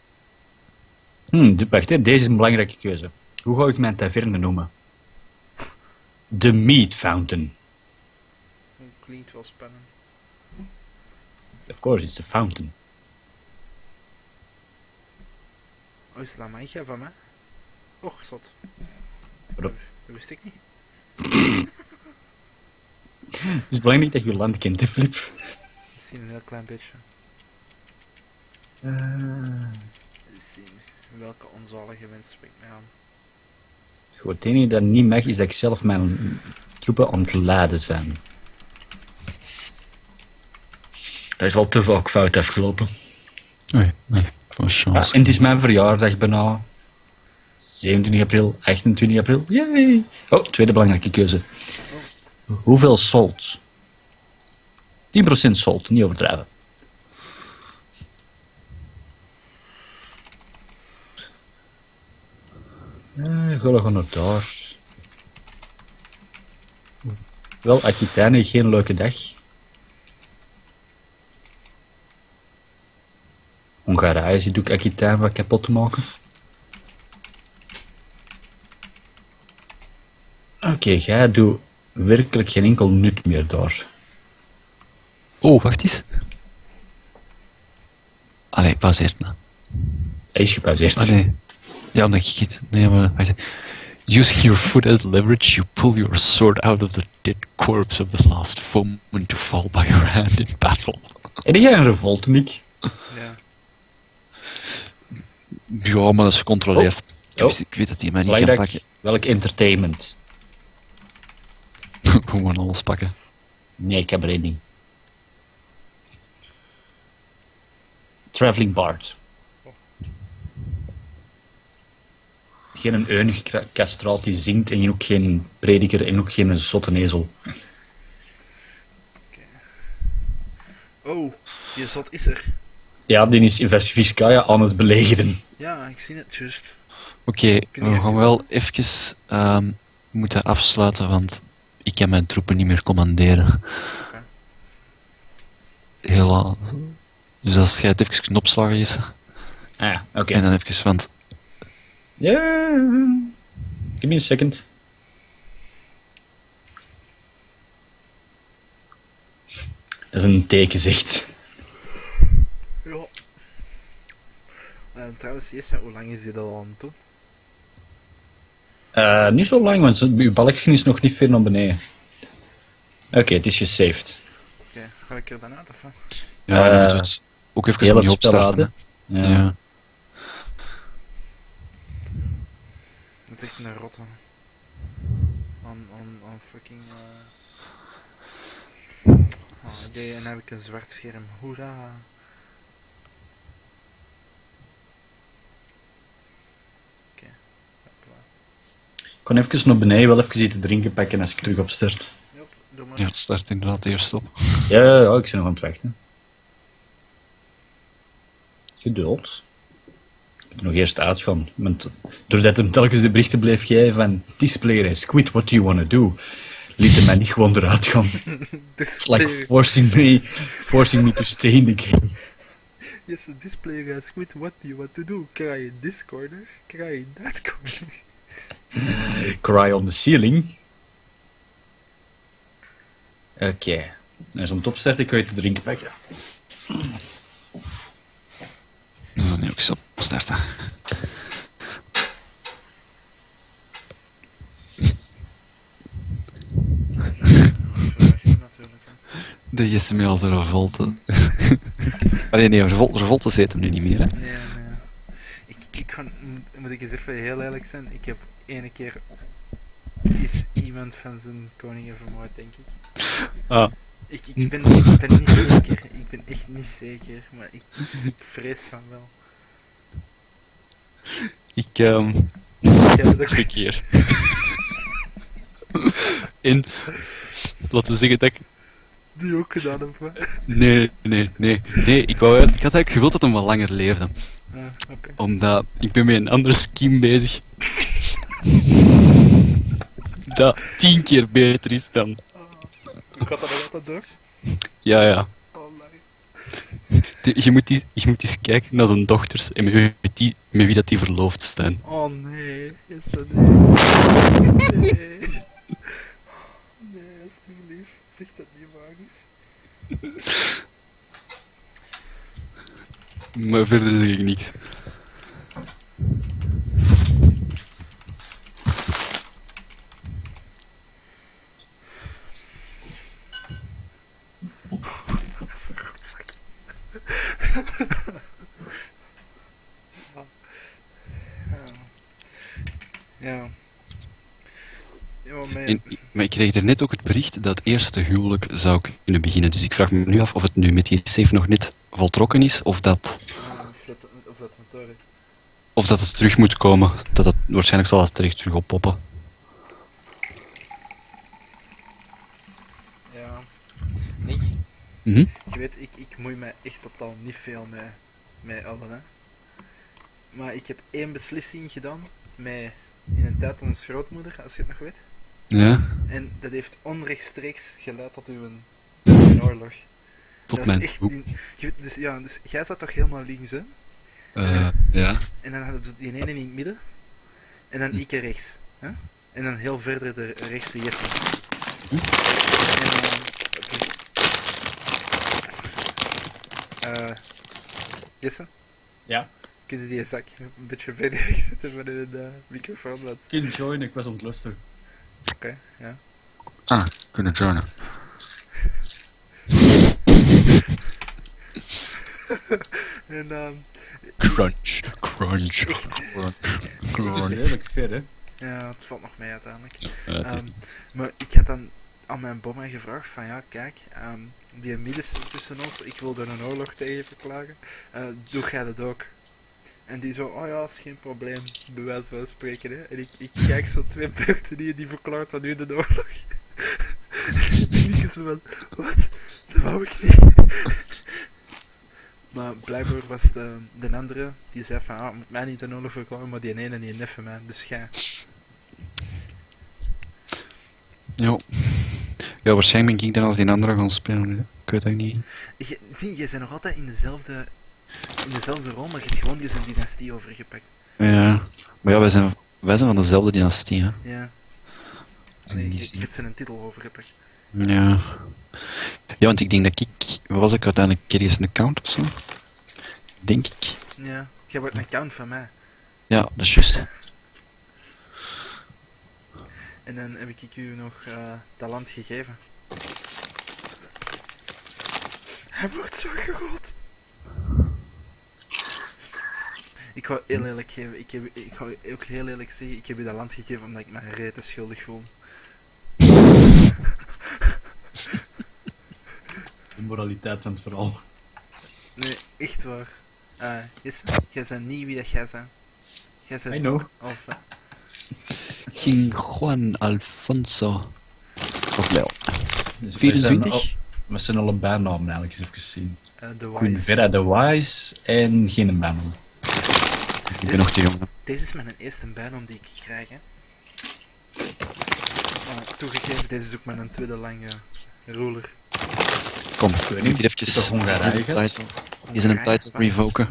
Wacht, hè, deze is een belangrijke keuze. Hoe ga ik mijn taverne noemen? The Meat Fountain. Klinkt wel spannend. Of course, it's a fountain. Oh, is La Mancha van mij? Och, zot. Waarom? Dat wist ik niet. Het is belangrijk dat je je land kent, hè, Flip. Misschien een heel klein beetje. Eens zien. Welke onzalige wens spreekt mij aan? Goed, het enige dat niet mag is dat ik zelf mijn troepen aan het laden zijn. Dat is al te vaak fout afgelopen. nee, van Ja, chance. en het is mijn verjaardag bijna. 27 april, 28 april. Yay! Oh, tweede belangrijke keuze. Hoeveel salt? 10% salt, niet overdrijven. Ga gewoon naar daar. Wel, Aquitaine heeft geen leuke dag. Hongarije zit ook Aquitaine wat kapot te maken. Oké, jij doet werkelijk geen enkel nut meer daar. Oh, wacht eens. Allee, pauzeert nou. Hij is gepauzeerd. Ah, nee. Ja, omdat ik het... Nee, maar... Wacht. Using your foot as leverage, you pull your sword out of the dead corpse of the last foeman to fall by your hand in battle. Heb jij een revolte, Mick? Ja. Ja, maar dat is gecontroleerd. Oh. Ik weet dat hij mij niet kan Belangrijk, pakken. welk entertainment? Gewoon alles pakken. Nee, ik heb er één ding. Traveling Bard. Geen een eunig kastraat die zingt en ook geen prediker en ook geen zotte ezel. Oh, die zot is er. Ja, die is in Vestiviscaya aan het belegeren. Ja, ik zie het juist. Oké, Kun je we gaan even- wel even moeten afsluiten, want ik kan mijn troepen niet meer commanderen. Oké. Helaas. Dus als jij het even kunt opslagen, Jesse. Ah, oké. En dan even, want... Ja. Give me a second. Dat is een teken, zegt. Ja. Trouwens, Jesse, hoe lang is die dat al aan het doen? Niet zo lang, want uw balkje is nog niet ver naar beneden. Oké, het is gesaved. Oké, ga ik er dan uit of wat? Ja, dan Eh, moeten we het ook even Heel opnieuw het spel opstarten. uit, hè. hè. Ja. Dat is echt een rotte. On fucking... Oh, oké, en dan heb ik een zwart scherm. Hoera! Oké, hopla. Ik kon even naar beneden wel even iets te drinken pakken als ik terug opstart. Jop, doe maar. Ja, het start inderdaad eerst op. Ja, ik ben nog aan het wachten. Geduld. Ik moet nog eerst uitgaan. Want doordat hem telkens de berichten bleef geven van Displayer has quit, what do you wanna do? Liet hij mij niet gewoon eruit gaan. It's like forcing me to stay in the game. Yes, the display has quit. What do you want to do? Cry in this corner? Cry in that corner? Cry on the ceiling. Oké. Dus om het opstarten kan je te drinken pakken. Dan nu ook eens opstarten. Natuurlijk. Hè. De JSM als een revolte. Nee, revolte zit hem nu niet meer, hè. Nee. Ik ga, moet ik eens even heel eerlijk zijn, ik heb ene keer is iemand van zijn koningin vermoord, denk ik. Ah. Ik ben niet zeker, ik ben echt niet zeker, maar ik vrees van wel. Ik, Jij hebt het ook 2 keer. En, laten we zeggen dat ik... die ook gedaan heb, hè? Nee, ik had eigenlijk gewild dat hij wat langer leefde. Oké. Omdat ik ben met een ander scheme bezig. Dat 10 keer beter is dan... Hoe gaat dat nog altijd door? Ja. Oh nee. Je moet eens kijken naar zijn dochters en met wie dat die verloofd zijn. Oh nee, is dat niet? Nee. Nee, alsjeblieft, zeg dat niet magisch. Maar verder zeg ik niks. Dat is een goed zak. Ja. Maar ik kreeg er net ook het bericht dat het eerste huwelijk zou kunnen beginnen. Dus ik vraag me nu af of het nu met die save nog net voltrokken is, of dat het terug moet komen. Waarschijnlijk zal het terug oppoppen. Ja. Nick, Mhm. je weet, ik moei mij echt totaal niet veel met allen, hè. Maar ik heb 1 beslissing gedaan met in een tijd van ons grootmoeder, als je het nog weet. Ja, En dat heeft onrechtstreeks geleid tot een oorlog. tot Dat mijn is echt hoek. dus jij zat toch helemaal links, hè? Ja. En dan hadden ze die ene in het midden. En dan ik rechts. Hè? En dan heel verder de rechtse Jesse. En Jesse? Ja? Kun je die zak een beetje verder wegzetten van in de microfoon? Want... Kind join, ik was aan het luisteren. Oké, ja. Ah, kunnen joinen. En Crunch. Het is redelijk ver, hè? ja, het valt nog mee uiteindelijk. Het is Maar ik had dan aan mijn bomma gevraagd van ja, kijk, die middenstand tussen ons, ik wil er een oorlog tegen verklagen, doe jij dat ook? En die zo, oh ja, is geen probleem, bij wijze van spreken, hè. En ik kijk zo 2 beurten die verklaart van nu de oorlog. En ik zo van, wat? Dat wou ik niet. Maar blijkbaar was de andere, die zei van, ah, moet mij niet de oorlog verklaren, maar die ene die neffen mij, dus jij. Ja, waarschijnlijk ben ik dan als die andere gaan spelen. Hè. Ik weet het niet. Zie, jij bent nog altijd in dezelfde rol, maar je hebt gewoon die zijn dynastie overgepakt. Ja, maar ja, wij zijn van dezelfde dynastie, hè. Ja. Nee, je hebt zijn titel overgepakt. Ja. Ja, want ik denk dat wat was ik uiteindelijk? Keer eens een account of zo? Denk ik. Ja, jij wordt een account van mij. Ja, dat is juist. En dan heb ik u nog dat land gegeven. Hij wordt zo groot. Ik ga heel eerlijk geven, ik ga ook heel eerlijk zeggen, ik heb je dat land gegeven omdat ik me rete schuldig voel. De moraliteit van het verhaal. Nee, echt waar. Jesse, jij bent niet wie dat jij bent. Jij bent I know. Of, King Juan Alfonso. Of Leo. Dus 24? we zijn al een bijnaam eigenlijk eens even zien. de Queen Wise. Vera the Wise en geen bijnaam. Ik ben nog te jong. Deze is mijn eerste bijnaam die ik krijg, hè. Toegegeven, deze is ook mijn tweede lange ruler. Kom, weet ik moet niet. hier Is dat Hongarije, even gast? title. Is een title revoken.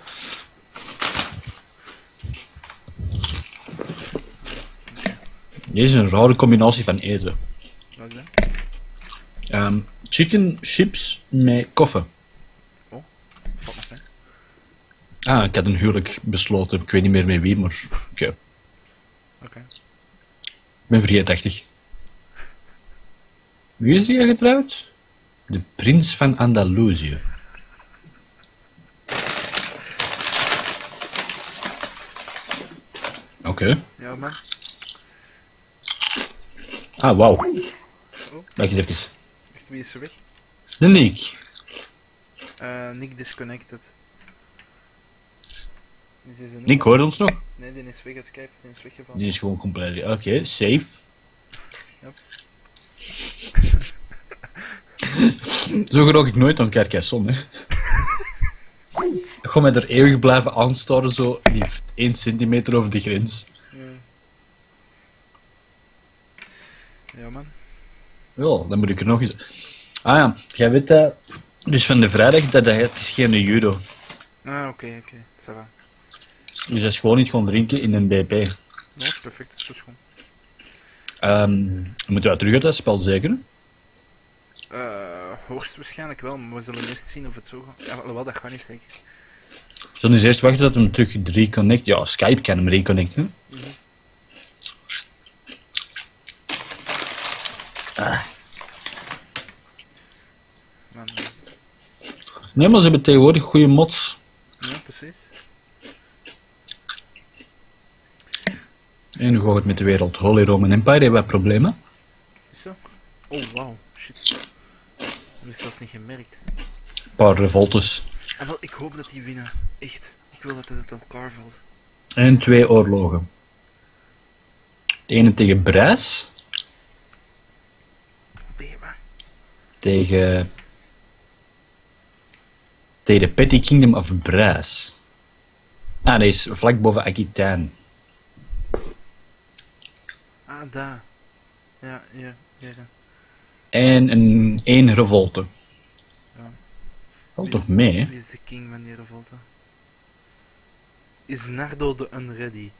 Deze is een rare combinatie van eten. Wat is dat? Chicken chips met koffie. Valt nog mee. Ah, ik had een huwelijk besloten. Ik weet niet meer met wie, maar oké. Oké. Ik ben vergeetachtig. Wie is die getrouwd? De prins van Andalusië. Oké. Ja, man. Ah, wauw. Wacht eens even. Echt, wie is er weg? De Nick. Nick disconnected. Is deze nog? Nick, hoort ons nog? Nee, die is weg uit Skype, die is weggevallen. Die is gewoon compleet. Oké, safe. Yep. Zo geraak ik nooit aan Carcassonne, hè. Ik ga mij er eeuwig blijven aanstaren, zo die 1 centimeter over de grens. Ja, man. Ja, dan moet ik er nog eens... Ah ja, jij weet dat... Dus van de vrijdag, het is geen judo. Oké, ça va. Dus dat is gewoon niet gaan drinken in een BP. Ja, perfect, dat is goed. Moeten we terug uit dat spel zeker? Hoogstwaarschijnlijk wel, maar we zullen eerst zien of het zo gaat. Ja, alhoewel, dat gaat niet zeker. We zullen eens eerst wachten dat hem terug reconnect. Ja, Skype kan hem reconnecten. Man, Nee, maar ze hebben tegenwoordig goede mods. ja, precies. En hoe gaat het met de wereld? Holy Roman Empire, hebben wij problemen? Is zo? Oh, wauw, shit. Dat heb ik zelfs niet gemerkt. Een paar revoltes. En wel, ik hoop dat die winnen. Echt. Ik wil dat het uit elkaar valt. En 2 oorlogen. De ene tegen Bryce. Tegen waar? Tegen de Petty Kingdom of Bryce. Ah, dat is vlak boven Aquitaine. Ah, daar. Ja, hier. En een 1 revolte. Ja. Valt toch mee, hè? Wie is de king van die revolte? Is Nardo de Unready.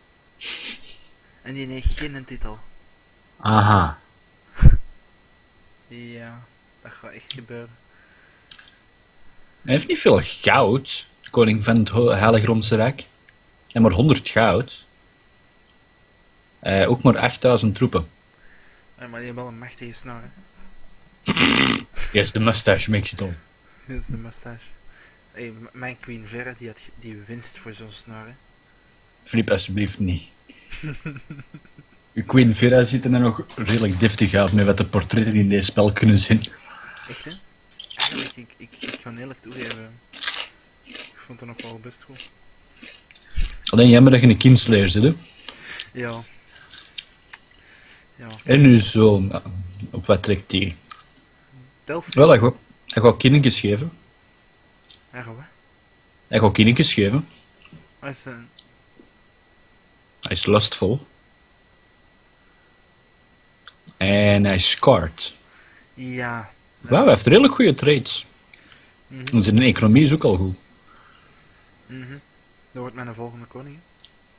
En die heeft geen titel. Aha. Ja, dat gaat echt gebeuren. Hij heeft niet veel goud, de koning van het Heilige Romeinse Rijk. En maar 100 goud. Ook maar 8000 troepen. Maar die heeft wel een machtige snor, hè. Yes, de mustache makes it all. Dat is de moustache. Hey, mijn Queen Vera, die winst voor zo'n snor, hè. Filip, alsjeblieft niet. Uw Queen Vera ziet er nog redelijk deftig uit met wat de portretten die in deze spel kunnen zijn. Echt, hè? Eigenlijk, ik ga eerlijk toegeven. Ik vond het nog wel best goed. Alleen jammer dat je een kindslayer zit, hè. Ja. Ja. En uw zoon, op wat trekt die? Tels. Wel, hij gaat kindertjes geven. Ja, wat? Hij gaat kindertjes geven. Hij is een... Hij is lustvol. En hij is scarred. Ja. Wauw, hij heeft redelijk goede trades. Mhm. En zijn economie is ook al goed. Mhm. Dat wordt mijn volgende koning, hè.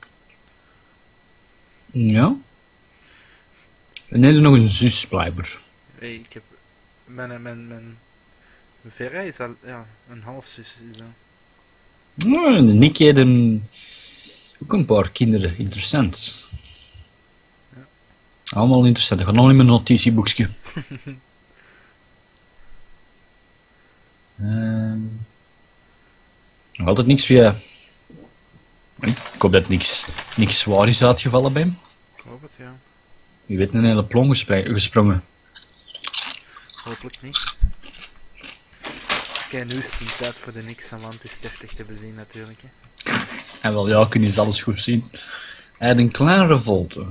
Ja. En hij heeft nog een zus, blijkbaar. Hey, ik heb... Mijn Vera is al... Ja, een halfzus is dat. Nou, en Nick heeft ook een paar kinderen. Interessant. Ja. Allemaal interessant. Dat gaat nog in mijn notitieboekje. Nog altijd niks via... Ik hoop dat niks zwaar is uitgevallen bij hem. Ik hoop het, ja. Je weet een hele plong gesprongen. Hopelijk niet. Kijk, nu is het een tijd voor de niks aan land is deftig te bezien natuurlijk. Hè. En wel, ja, kun je alles goed zien. Hij had een klein revolte.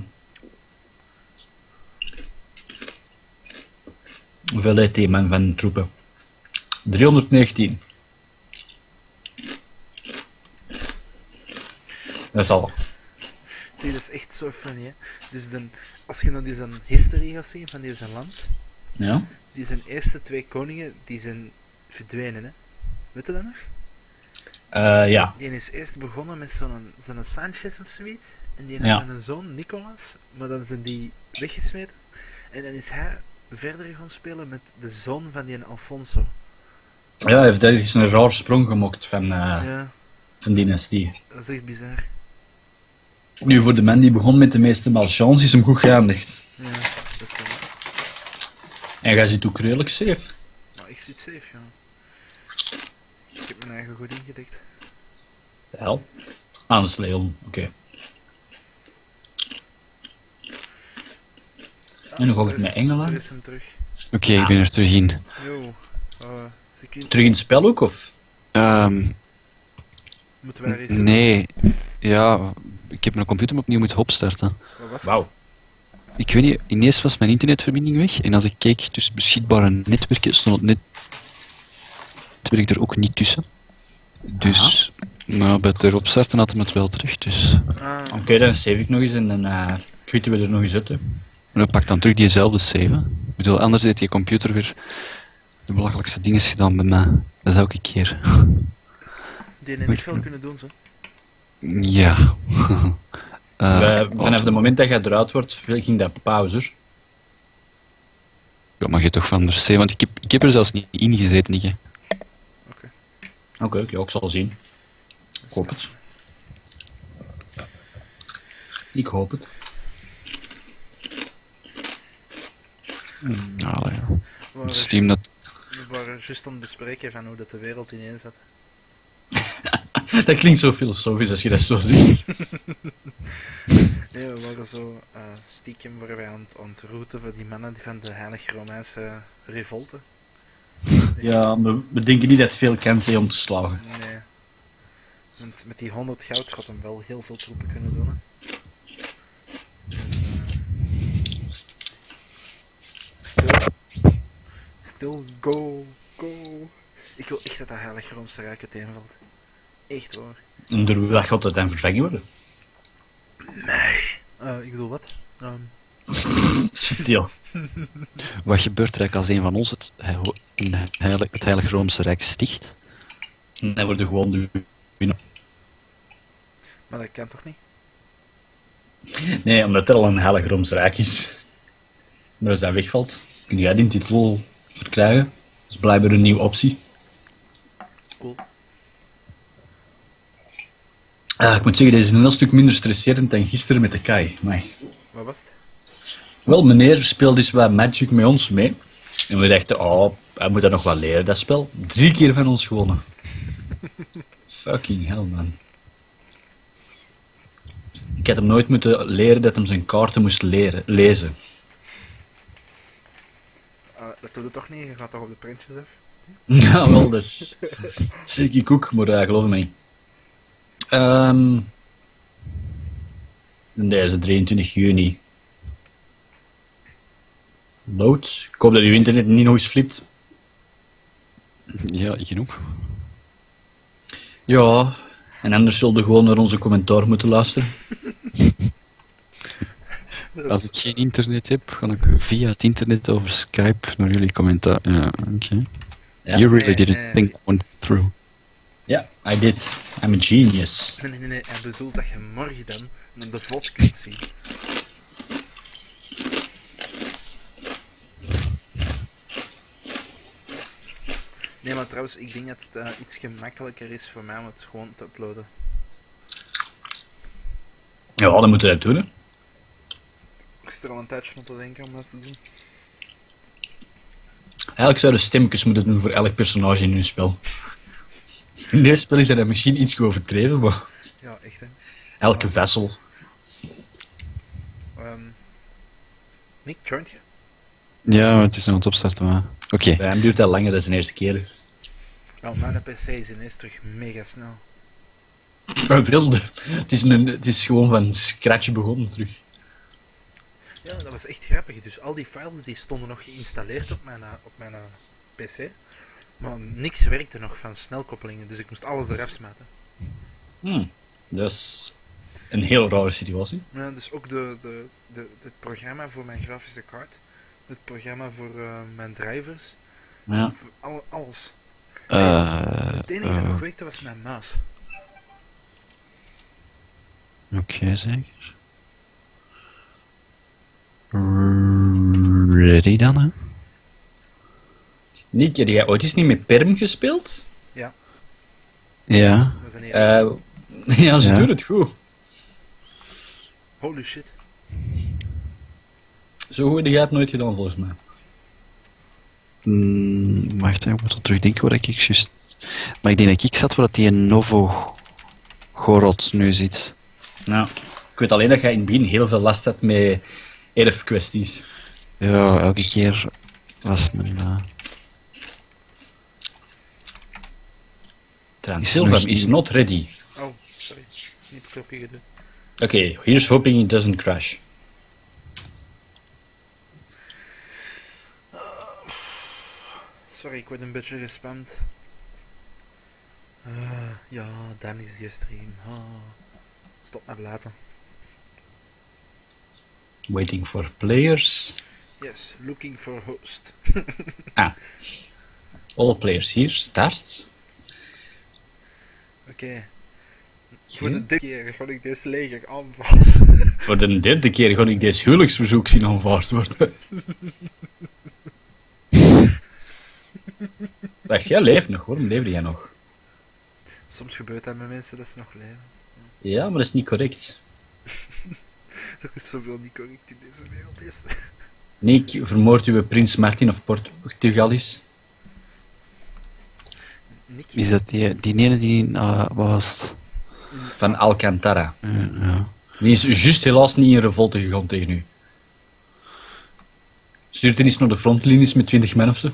Hoeveel heeft die man van troepen? 319. Dat is al. Zie, dat is echt zo funny, hè. Dus als je dan die zijn history gaat zien van die zijn land, Ja? die zijn eerste 2 koningen, die zijn verdwenen, hè. Weet je dat nog? Ja. Die is eerst begonnen met zo'n Sanchez of zoiets. En die Ja. had een zoon, Nicolas. Maar dan zijn die weggesmeten. En dan is hij verder gaan spelen met de zoon van die Alfonso. Ja, hij heeft ergens een raar sprong gemaakt van Ja, dynastie. dat is echt bizar. Nu, voor de man die begon met de meeste malchance, is hem goed geëindigd. Ja, dat is wel. En jij zit ook redelijk safe. Maar ik zit safe, ja. Ik heb mijn eigen goed ingedekt. De hel. Aan de Leon, oké. En dan ga ik met Engelen. Er is hem terug. Oké, ik ben er terug in. Yo. Ze kunnen... Terug in het spel ook, of? Moeten wij er iets Nee. Ja, ik heb mijn computer opnieuw moeten opstarten. Wat was het? Wauw. Ik weet niet, ineens was mijn internetverbinding weg. En als ik keek tussen beschikbare netwerken, stond het netwerk er ook niet tussen. Dus, maar bij het erop starten had hem het wel terug. Dus. Oké, dan save ik nog eens en dan gieten we er nog eens uit. Hè. En dan pakt dan terug diezelfde save. Hè. Ik bedoel, anders heeft die computer weer de belachelijkste dingen gedaan bij mij. Dat is elke keer. Die heeft niet veel kunnen doen, zo. Ja. Vanaf het moment dat jij eruit wordt, ging dat pauze. Hoor. Ja, mag je toch van de save, want ik heb er zelfs niet in gezeten, Nikke. Oké, ja, ik zal zien. Ik hoop het. Ik hoop het. Ja. We Steam dat... waren juist aan het bespreken van hoe dat de wereld ineen zat. Dat klinkt zo filosofisch als je dat zo ziet. Nee, we waren zo stiekem waren wij aan het routen voor die mannen die van de Heilige Romeinse revolte. Ja, we denken niet dat het veel kans heeft om te slagen. Nee. Want met die 100 goud gaat hem wel heel veel troepen kunnen doen. Hè. Dus, Stil, go, go. Ik wil echt dat dat Heilige Roomse Rijk uiteenvalt. Echt hoor. En door wat gaat het dan vervangen worden? Ik bedoel wat? Stil. Wat gebeurt er eigenlijk als een van ons het Heilige Roomse Rijk sticht? Dan worden gewoon de winnen. Maar dat kan toch niet? Nee, omdat er al een heilig Rooms Rijk is. Maar als dat wegvalt, kun jij die titel verkrijgen. Dat is blijkbaar een nieuwe optie. Cool. Ik moet zeggen, deze is een heel stuk minder stresserend dan gisteren met de Kai. Maar... Wat was het? Wel, meneer speelde eens wat Magic met ons mee. En we dachten, oh, hij moet dat nog wel leren, dat spel. 3 keer van ons gewonnen. Fucking hell, man. Ik had hem nooit moeten leren dat hij zijn kaarten moest lezen. Dat doe je toch niet? Je gaat toch op de printjes af? Ja, wel, dat is... Zie ik ook, maar geloof me niet. Deze 23 juni. Load. Ik hoop dat uw internet niet nog eens flipt. Ja, ik genoeg. Ja, en anders zullen we gewoon naar onze commentaar moeten luisteren. Als ik geen internet heb, ga ik via het internet over Skype naar jullie commentaar. Ja, oké. Ja. You really didn't nee. think that one through. Ja, I did. I'm a genius. Nee. Hij bedoelt dat je morgen dan naar de VOD kunt zien. Nee, maar trouwens, ik denk dat het iets gemakkelijker is voor mij om het gewoon te uploaden. Ja, dan moeten we dat doen, hè. Ik zit er al een tijdje aan te denken om dat te doen. Eigenlijk zouden stemmetjes moeten doen voor elk personage in hun spel. In dit spel is dat misschien iets overdreven, maar Ja, echt hè. elke vessel. Nick, joint je? Ja, maar het is nog aan het opstarten, maar... Oké. Bij hem duurt dat langer dan zijn eerste keer. Nou, mijn PC is ineens terug mega snel. Maar wilde. Het is gewoon van scratch begonnen terug. Ja, dat was echt grappig. Dus al die files die stonden nog geïnstalleerd op mijn PC. Maar niks werkte nog van snelkoppelingen, dus ik moest alles eraf smaten. Dat is een heel rare situatie. Ja, dus ook het programma voor mijn grafische kaart, het programma voor mijn drivers, Ja. alles. Eh, Het enige dat nog werkte was mijn muis. Oké, zeker. Ready dan, hè? Nick, heb jij ooit eens niet met Perm gespeeld? Ja, Ja. dat was een hele... Ja, ze Ja. doen het goed. Holy shit. Zo goed heb jij het nooit gedaan, volgens mij. Wacht, ik moet al terugdenken waar ik juist... Maar ik denk dat ik zat waar dat die Novo Gorod nu zit. Nou, ik weet alleen dat jij in het begin heel veel last had met erfkwesties. Ja, elke keer was mijn... Silvam is not ready. Oh, sorry. Niet het knopje gedaan. Okay, here's hoping it doesn't crash. Sorry, ik word een beetje gespamd. Ja, dan is die stream. Stop maar laten. Waiting for players. Yes, looking for host. All players here, start. Oké. Voor de derde keer ga ik deze leger aanvallen. Voor de derde keer ga ik deze huwelijksverzoek zien aanvaard worden. Dacht, jij leeft nog, waarom leefde jij nog? Soms gebeurt dat met mensen dat ze nog leven. Ja, maar dat is niet correct. Er is zoveel niet correct in deze wereld. Is. Nick, vermoordt uw prins Martin of Portugalis? Nicky. Is dat die ene die was... Van Alcantara. Ja. Die is juist helaas niet in revolte gegaan tegen u. Stuurt hij eens naar de frontlinies met 20 man of zo?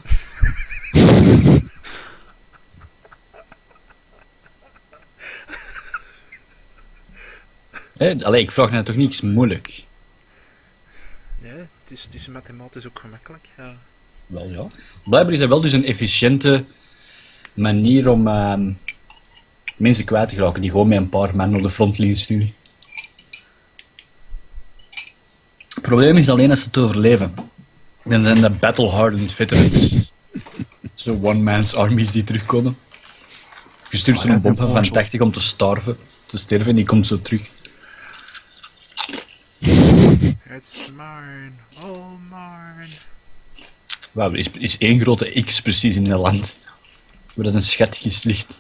Allee, ik vraag nou toch niks moeilijk? Ja, het is mathematisch ook gemakkelijk. Ja. Wel ja. Blijkbaar is dat wel dus een efficiënte manier om mensen kwijt te geraken die gewoon met een paar man naar de frontlinie sturen. Het probleem is alleen als ze het overleven. Dan zijn dat battle-hardened veterans. Zo one-man's armies die terugkomen. Je stuurt zo'n bom van 80 om te sterven en die komt zo terug. It's mine, oh mine. Wauw, er is één grote X precies in het land. Waar dat een schatje ligt.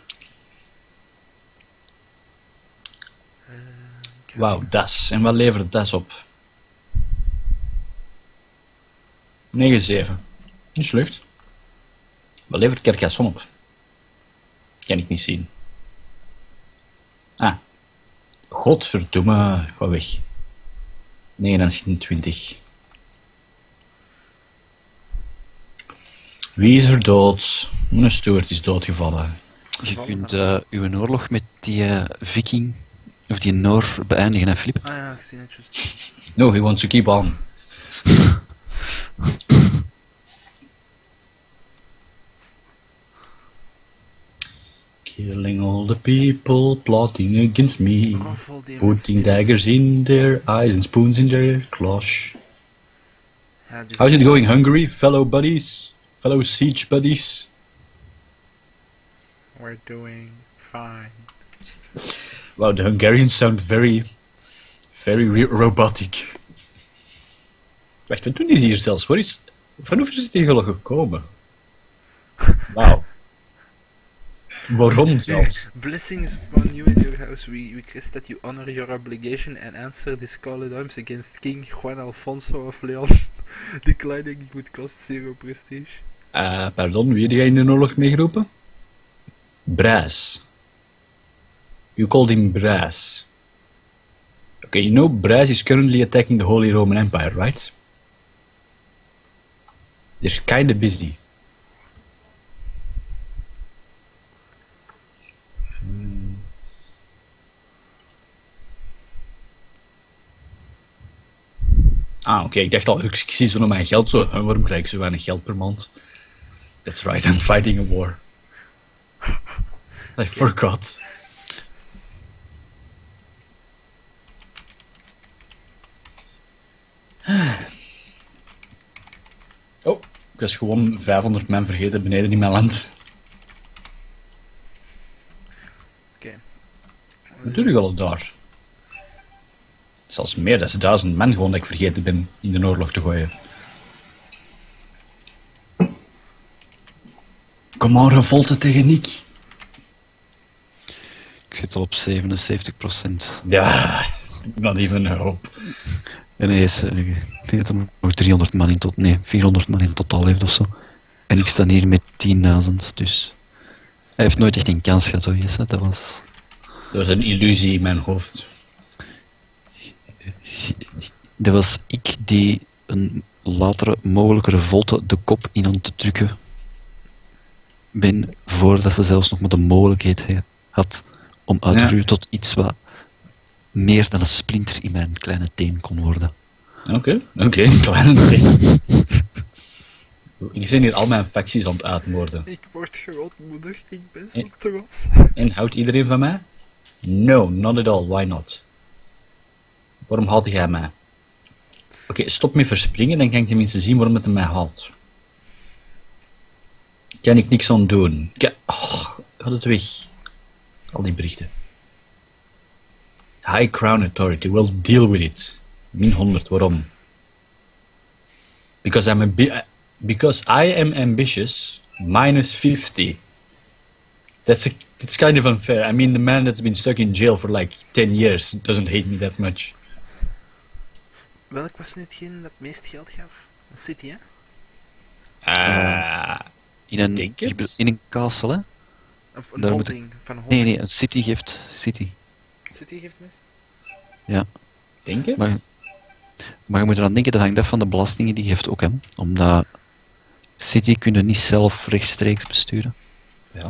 Wauw, das. En wat levert das op? 9-7. Niet slecht. Wat levert Carcassonne op? Kan ik niet zien. Godverdomme, ga weg. 29. Wie is er dood? Een Stuart is doodgevallen. Je kunt uw oorlog met die viking, of die Noor, beëindigen, hè, Filip? Ah ja, ik zie het juist. No, he wants to keep on. Killing all the people plotting against me. Vol Putting daggers in their eyes and spoons in their claws. Ja, dus How's it going, Hungary, fellow buddies? Fellow siege buddies? We're doing fine. Wow, the Hungarians sound very robotic. Wacht, wat doen die hier zelfs? Van hoe is die gekomen? Wauw. Waarom zelfs? Blessings upon you and your house. We request that you honor your obligation and answer this call at arms against King Juan Alfonso of Leon. Declining would cost 0 prestige. Pardon, wie heb jij in de oorlog meegeroepen? Brass. You called him Brass. Okay, you know Brass is currently attacking the Holy Roman Empire, right? They're kinda busy. Oké, ik dacht al, ik zie zo naar mijn geld zo. Waarom krijg ik zo weinig geld per maand? That's right, I'm fighting a war. I forgot. Oh, ik was gewoon 500 man vergeten beneden in mijn land. Oké. Wat doe je al daar? Zelfs meer dan 1000 man gewoon dat ik vergeten ben in de oorlog te gooien. Kom maar, revolte tegen Nick. Ik zit al op 77%. Ja, not even a hope. En hij is, ik denk dat er nog 300 man in tot, nee, 400 man in totaal heeft of zo. En ik sta hier met 10.000, dus... Hij heeft nooit echt een kans gehad, hoor, Jesse. Dat was... Dat was een illusie in mijn hoofd. Dat was ik die een latere mogelijke revolte de kop in aan te drukken ben, voordat ze zelfs nog maar de mogelijkheid had om uit te groeien tot iets wat meer dan een splinter in mijn kleine teen kon worden. Oké, een kleine ding. Ik ben hier al mijn facties aan het uitmoorden. Ik word grootmoeder, ik ben zo trots. En houdt iedereen van mij? No, not at all, why not? Waarom haalt jij mij? Oké, stop met verspringen, dan kan ik tenminste zien waarom het mij haalt. Kan ik niks aan doen. Gaat het weg. Al die berichten. High Crown Authority, will deal with it. Min 100, waarom? Because I am ambitious, minus 50. That's kind of unfair. I mean, the man that's been stuck in jail for like 10 years doesn't hate me that much. Welk was nu hetgeen dat het meest geld gaf? Een city, hè? In een castle, hè? Of een holding van holding. Nee, een city geeft city. City geeft meest? Ja. Denk je? Maar je moet eraan denken, dat hangt af van de belastingen die je geeft ook, hè. Omdat city kunnen niet zelf rechtstreeks besturen. Ja.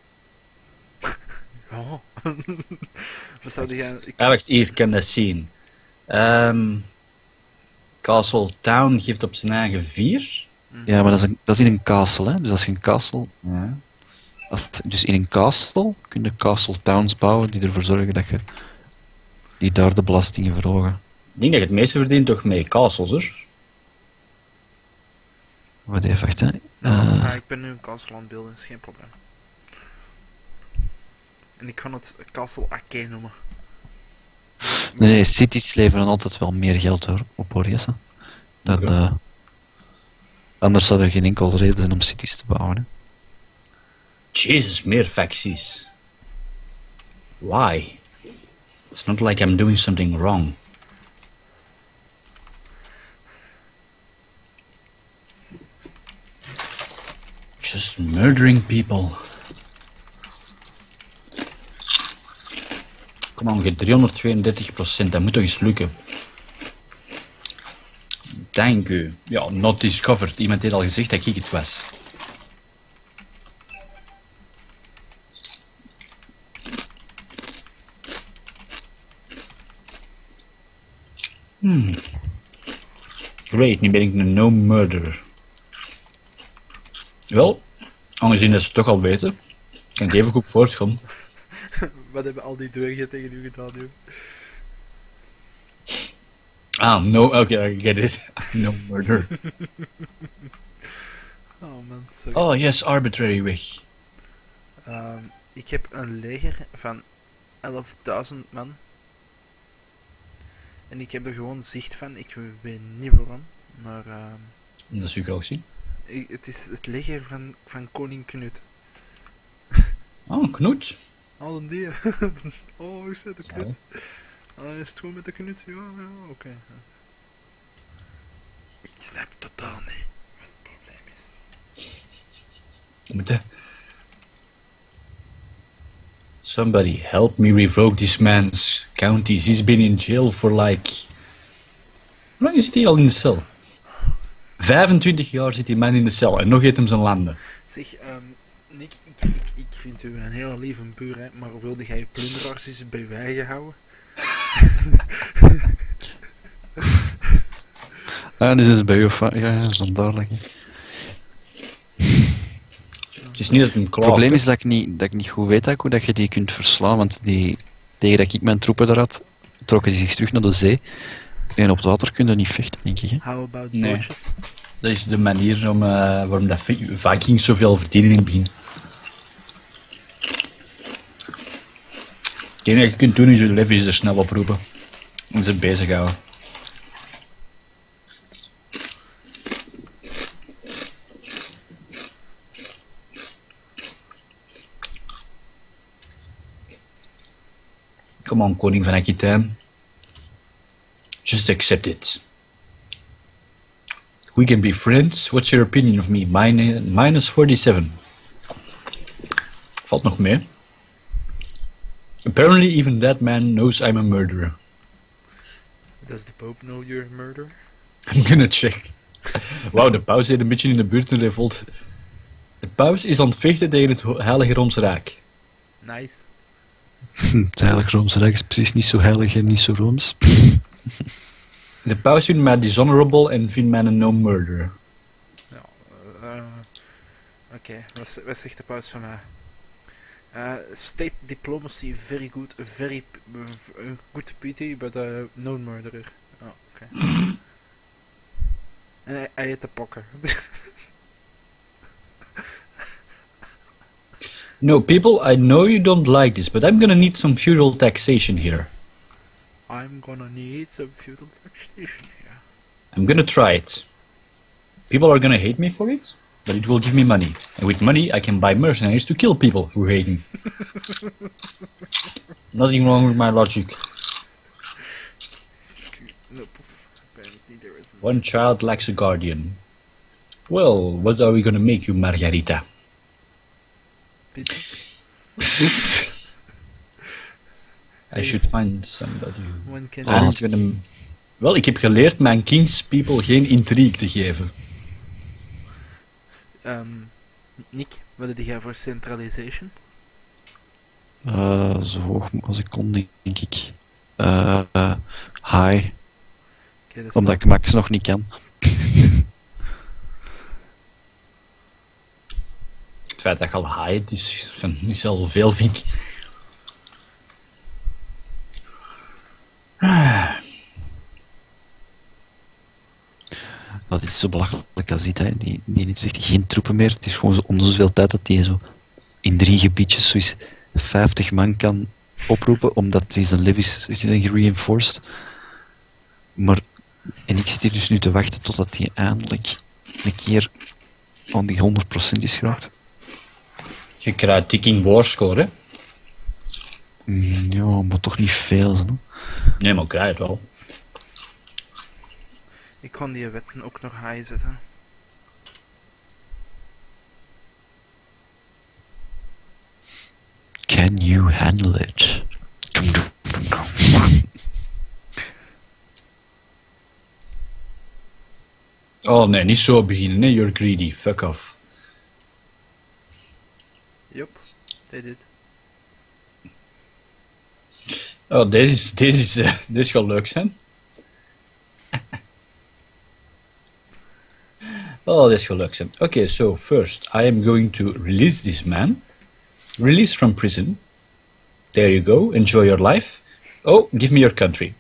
Oh. Wat zou jij... Wacht, hier, kan dat zien. Castle Town geeft op zijn eigen 4. Ja, maar dat is in een castle, hè. Dus als je een castle... Ja. Dus in een castle kun je castle towns bouwen die ervoor zorgen dat je... die daar de belastingen verhogen. Ik denk dat je het meeste verdient toch met castles, hoor. Wat even, wacht, hè. Ik ben nu een castle aan het beelden, is geen probleem. En ik kan het Castle Arcane noemen. Nee, cities leveren altijd wel meer geld op Jesse. Anders zou er geen enkel reden zijn om cities te bouwen. Hè. Jesus, meer facties. Why? It's not like I'm doing something wrong. Just murdering people. Kom aan, je 332%, dat moet toch eens lukken. Thank you. Ja, not discovered. Iemand heeft al gezegd dat ik het was. Great, nu ben ik een no-murderer. Wel, aangezien dat ze het toch al weten, kan ik even goed voortgaan. Wat hebben al die dwergen tegen u gedaan, nu? No, okay, I get it. No murder. Oh man, sorry. Oh yes, arbitrary weg. Ik heb een leger van 11.000 man. En ik heb er gewoon zicht van, ik weet niet waarom, maar... Dat is uw graag zien. Het is het leger van koning Knut. Oh, Knut. Al een dier. Oh, is dat de Knut? Is het goed met de Knut? Ja, oké. Ik snap totaal niet wat het probleem is. Somebody help me revoke this man's counties. He's been in jail for like... Hoe lang zit hij al in de cel? 25 jaar zit die man in de cel en nog eet hem zijn landen. Zeg, Nick, ik vind u een hele lieve buur, hè, maar wilde jij plunderaars eens bij wijgen houden? Dus is het bij u ja, vandaar dat ik... Het is niet dat hem klaagt. Het probleem is dat ik niet goed weet hoe dat je die kunt verslaan, want tegen dat ik mijn troepen daar had, trokken die zich terug naar de zee. En op het water kun je niet vechten, denk ik. Hè? How about Nee. bootjes? Dat is de manier om, waarom dat Vikings zoveel verdienen in het begin. Het enige dat je kunt doen is je levies er snel oproepen. En ze bezighouden. Come on, koning van Aquitaine. Just accept it. We can be friends. What's your opinion of me? Minus 47. Valt nog mee. Apparently even that man knows I'm a murderer. Does the Pope know you're a murderer? I'm gonna check. Wauw, de paus heeft een beetje in de buurt een revolt. De paus is aan het vechten tegen het Heilige Roomse Rijk. Nice. Het Heilige Roomse Rijk is precies niet zo heilig en niet zo rooms. De paus vindt mij dishonorable en vindt mij een no-murderer. Ja, oké, wat zegt de paus van mij? State diplomacy very good, very good pity, but no murderer. Oh, oké. En hij heet de pokker. No, people, I know you don't like this, but I'm gonna need some feudal taxation here. I'm gonna need some feudal taxation here. I'm gonna try it. People are gonna hate me for it, but it will give me money. And with money, I can buy mercenaries to kill people who hate me. Nothing wrong with my logic. Nope. Apparently there is. One child lacks a guardian. Well, what are we gonna make you, Margarita? Pity. I should find somebody. When can I'm gonna... Wel, ik heb geleerd mijn kings people geen intrigue te geven. Nick, wat heb jij voor centralization? Zo hoog als ik kon, denk ik. High. Okay, dat Omdat ik Max nog niet kan. Het feit dat je al high is, van niet zo veel, vind ik. Dat is zo belachelijk als dit, hè. Die heeft echt geen troepen meer. Het is gewoon zo om de zoveel tijd dat hij zo in 3 gebiedjes zoiets 50 man kan oproepen, omdat hij zijn levies is dan gereinforced. Maar, en ik zit hier dus nu te wachten totdat hij eindelijk een keer aan die 100% is geraakt. Je krijgt ticking war score, hè? Ja, maar toch niet veel, hè. Nee, maar krijg het wel. Ik kan die wetten ook nog high zetten. Can you handle it? Oh nee, niet zo beginnen, hè? You're greedy. Fuck off. Yup, they did. Oh, deze gaat leuk zijn. Oh, this will look some. Okay, so first I am going to release this man. Release from prison. There you go. Enjoy your life. Oh, give me your country.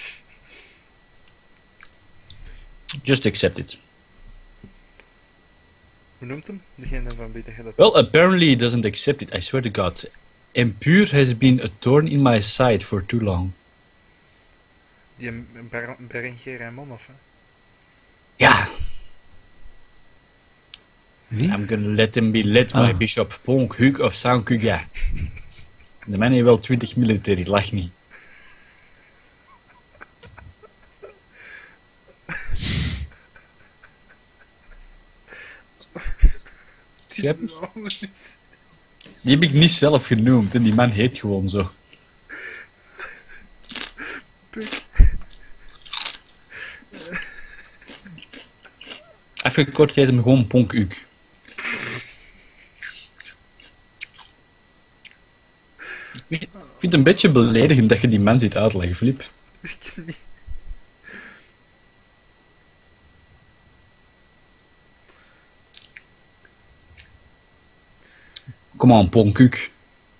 Just accept it. Hoe noemt hem? Degene van wie dat je dat... Well, apparently he doesn't accept it. I swear to God. Impure has been a thorn in my side for too long. Die Berenger en man of hè? Yeah. Wie? I'm gonna let him be led by Bishop Ponk Huk of Saint-Cugat. De man heeft wel 20 military, lach niet. Begrijp je? Ja, maar niet. Die heb ik niet zelf genoemd en die man heet gewoon zo. Even kort, heet hem gewoon Ponk-Uk. Ik vind het een beetje beledigend dat je die man zit uitleggen, Filip. Ik niet. Come on, Ponk-Uk.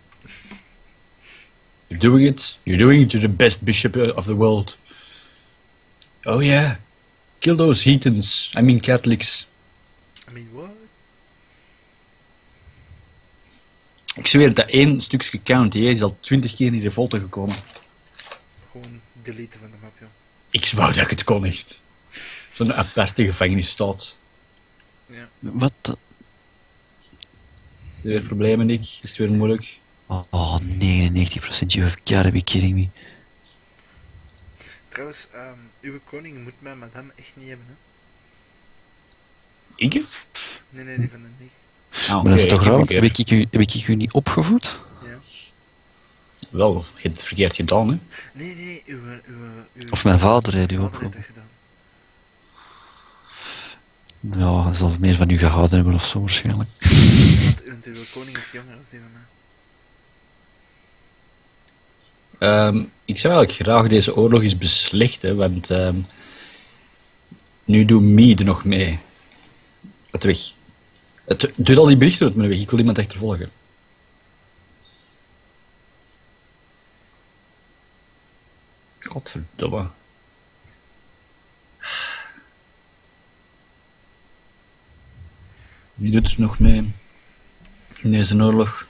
You're doing it. You're doing it to the best bishop of the world. Oh yeah. Kill those heathens. I mean Catholics. I mean, what? Ik zweer dat één stukje county is al 20 keer in die revolte gekomen. Gewoon deleten van de map, joh. Ik wou dat ik het kon echt. Zo'n aparte gevangenisstaat. Ja. Wat? Weer problemen, Nick? Is het weer moeilijk? Oh, 99%, you have gotta be kidding me. Trouwens, uw koning moet mij madame echt niet hebben, hè? Ik? Nee, die van de niet. Ah, Maar dat is toch raar, want heb heb ik u niet opgevoed? Ja. Wel, je hebt het verkeerd gedaan, hè? Nee, uw Of mijn vader heeft u vader opgevoed? dat gedaan. Ja, hij zal meer van u gehouden hebben of zo waarschijnlijk. Want uw koning is jonger dan die van mij. Ik zou eigenlijk graag deze oorlog eens beslechten, want nu doet Mie er nog mee. Het weg. Het doet al die berichten uit me weg, ik wil iemand achtervolgen. Godverdomme. Wie doet er nog mee in deze oorlog?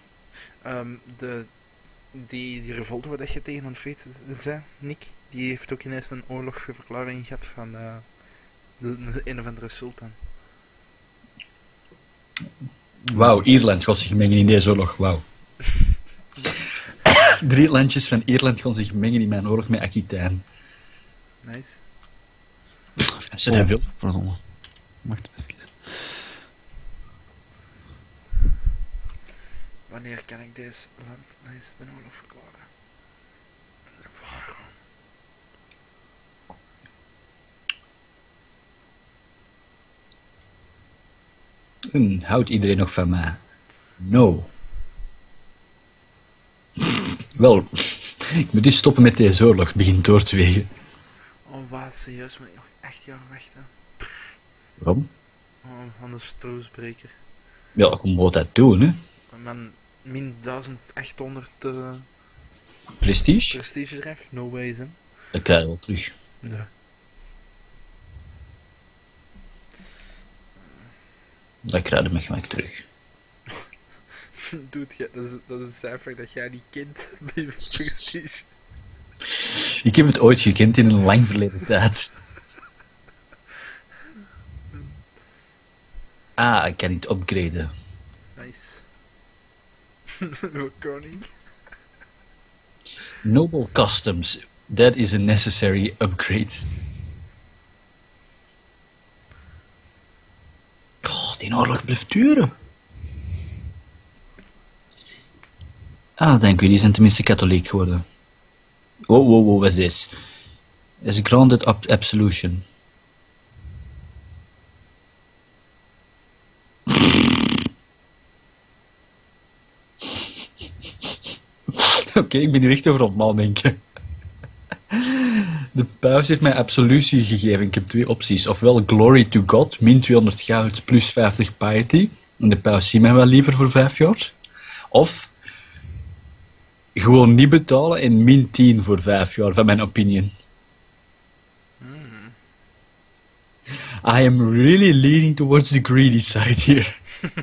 Die revolte waar dat je tegen aan het feiten zei, Nick, die heeft ook ineens een oorlogsverklaring gehad van de een of andere sultan. Wauw, Ierland gaat zich mengen in deze oorlog, wauw. 3 landjes van Ierland gaan zich mengen in mijn oorlog met Aquitaine. Nice. Als ze dat wil. Verdomme. Wacht even. Wanneer kan ik deze land ineens de oorlog verklaren? Houdt iedereen nog van mij? No. Wel, ik moet eens stoppen met deze oorlog, het begint door te wegen. Oh, wat serieus, moet ik nog 8 jaar wachten? Waarom? Oh, van de stroosbreker. Ja, je moet dat doen, hè. Man, min 1800 Prestige? prestige ref? No ways, hè? Dat krijg je wel terug. Nee. Dat krijg je me gelijk terug. Dude, dat is een cijfer dat jij niet kent bij prestige. Ik heb het ooit gekend in een lang verleden tijd. Ah, ik kan niet upgraden. Nice. Uw koning. Noble Customs. That is a necessary upgrade. Oh, die oorlog blijft duren. Ah, dank u, die zijn tenminste katholiek geworden. Wow, wat is dit? Is a granted absolution. Oké, ik ben hier echt over op mal denken. De paus heeft mij absolutie gegeven. Ik heb 2 opties. Ofwel glory to God, min 200 goud plus 50 piety. En de paus ziet mij wel liever voor 5 jaar. Of gewoon niet betalen en min 10 voor 5 jaar, van mijn opinion. I am really leaning towards the greedy side here.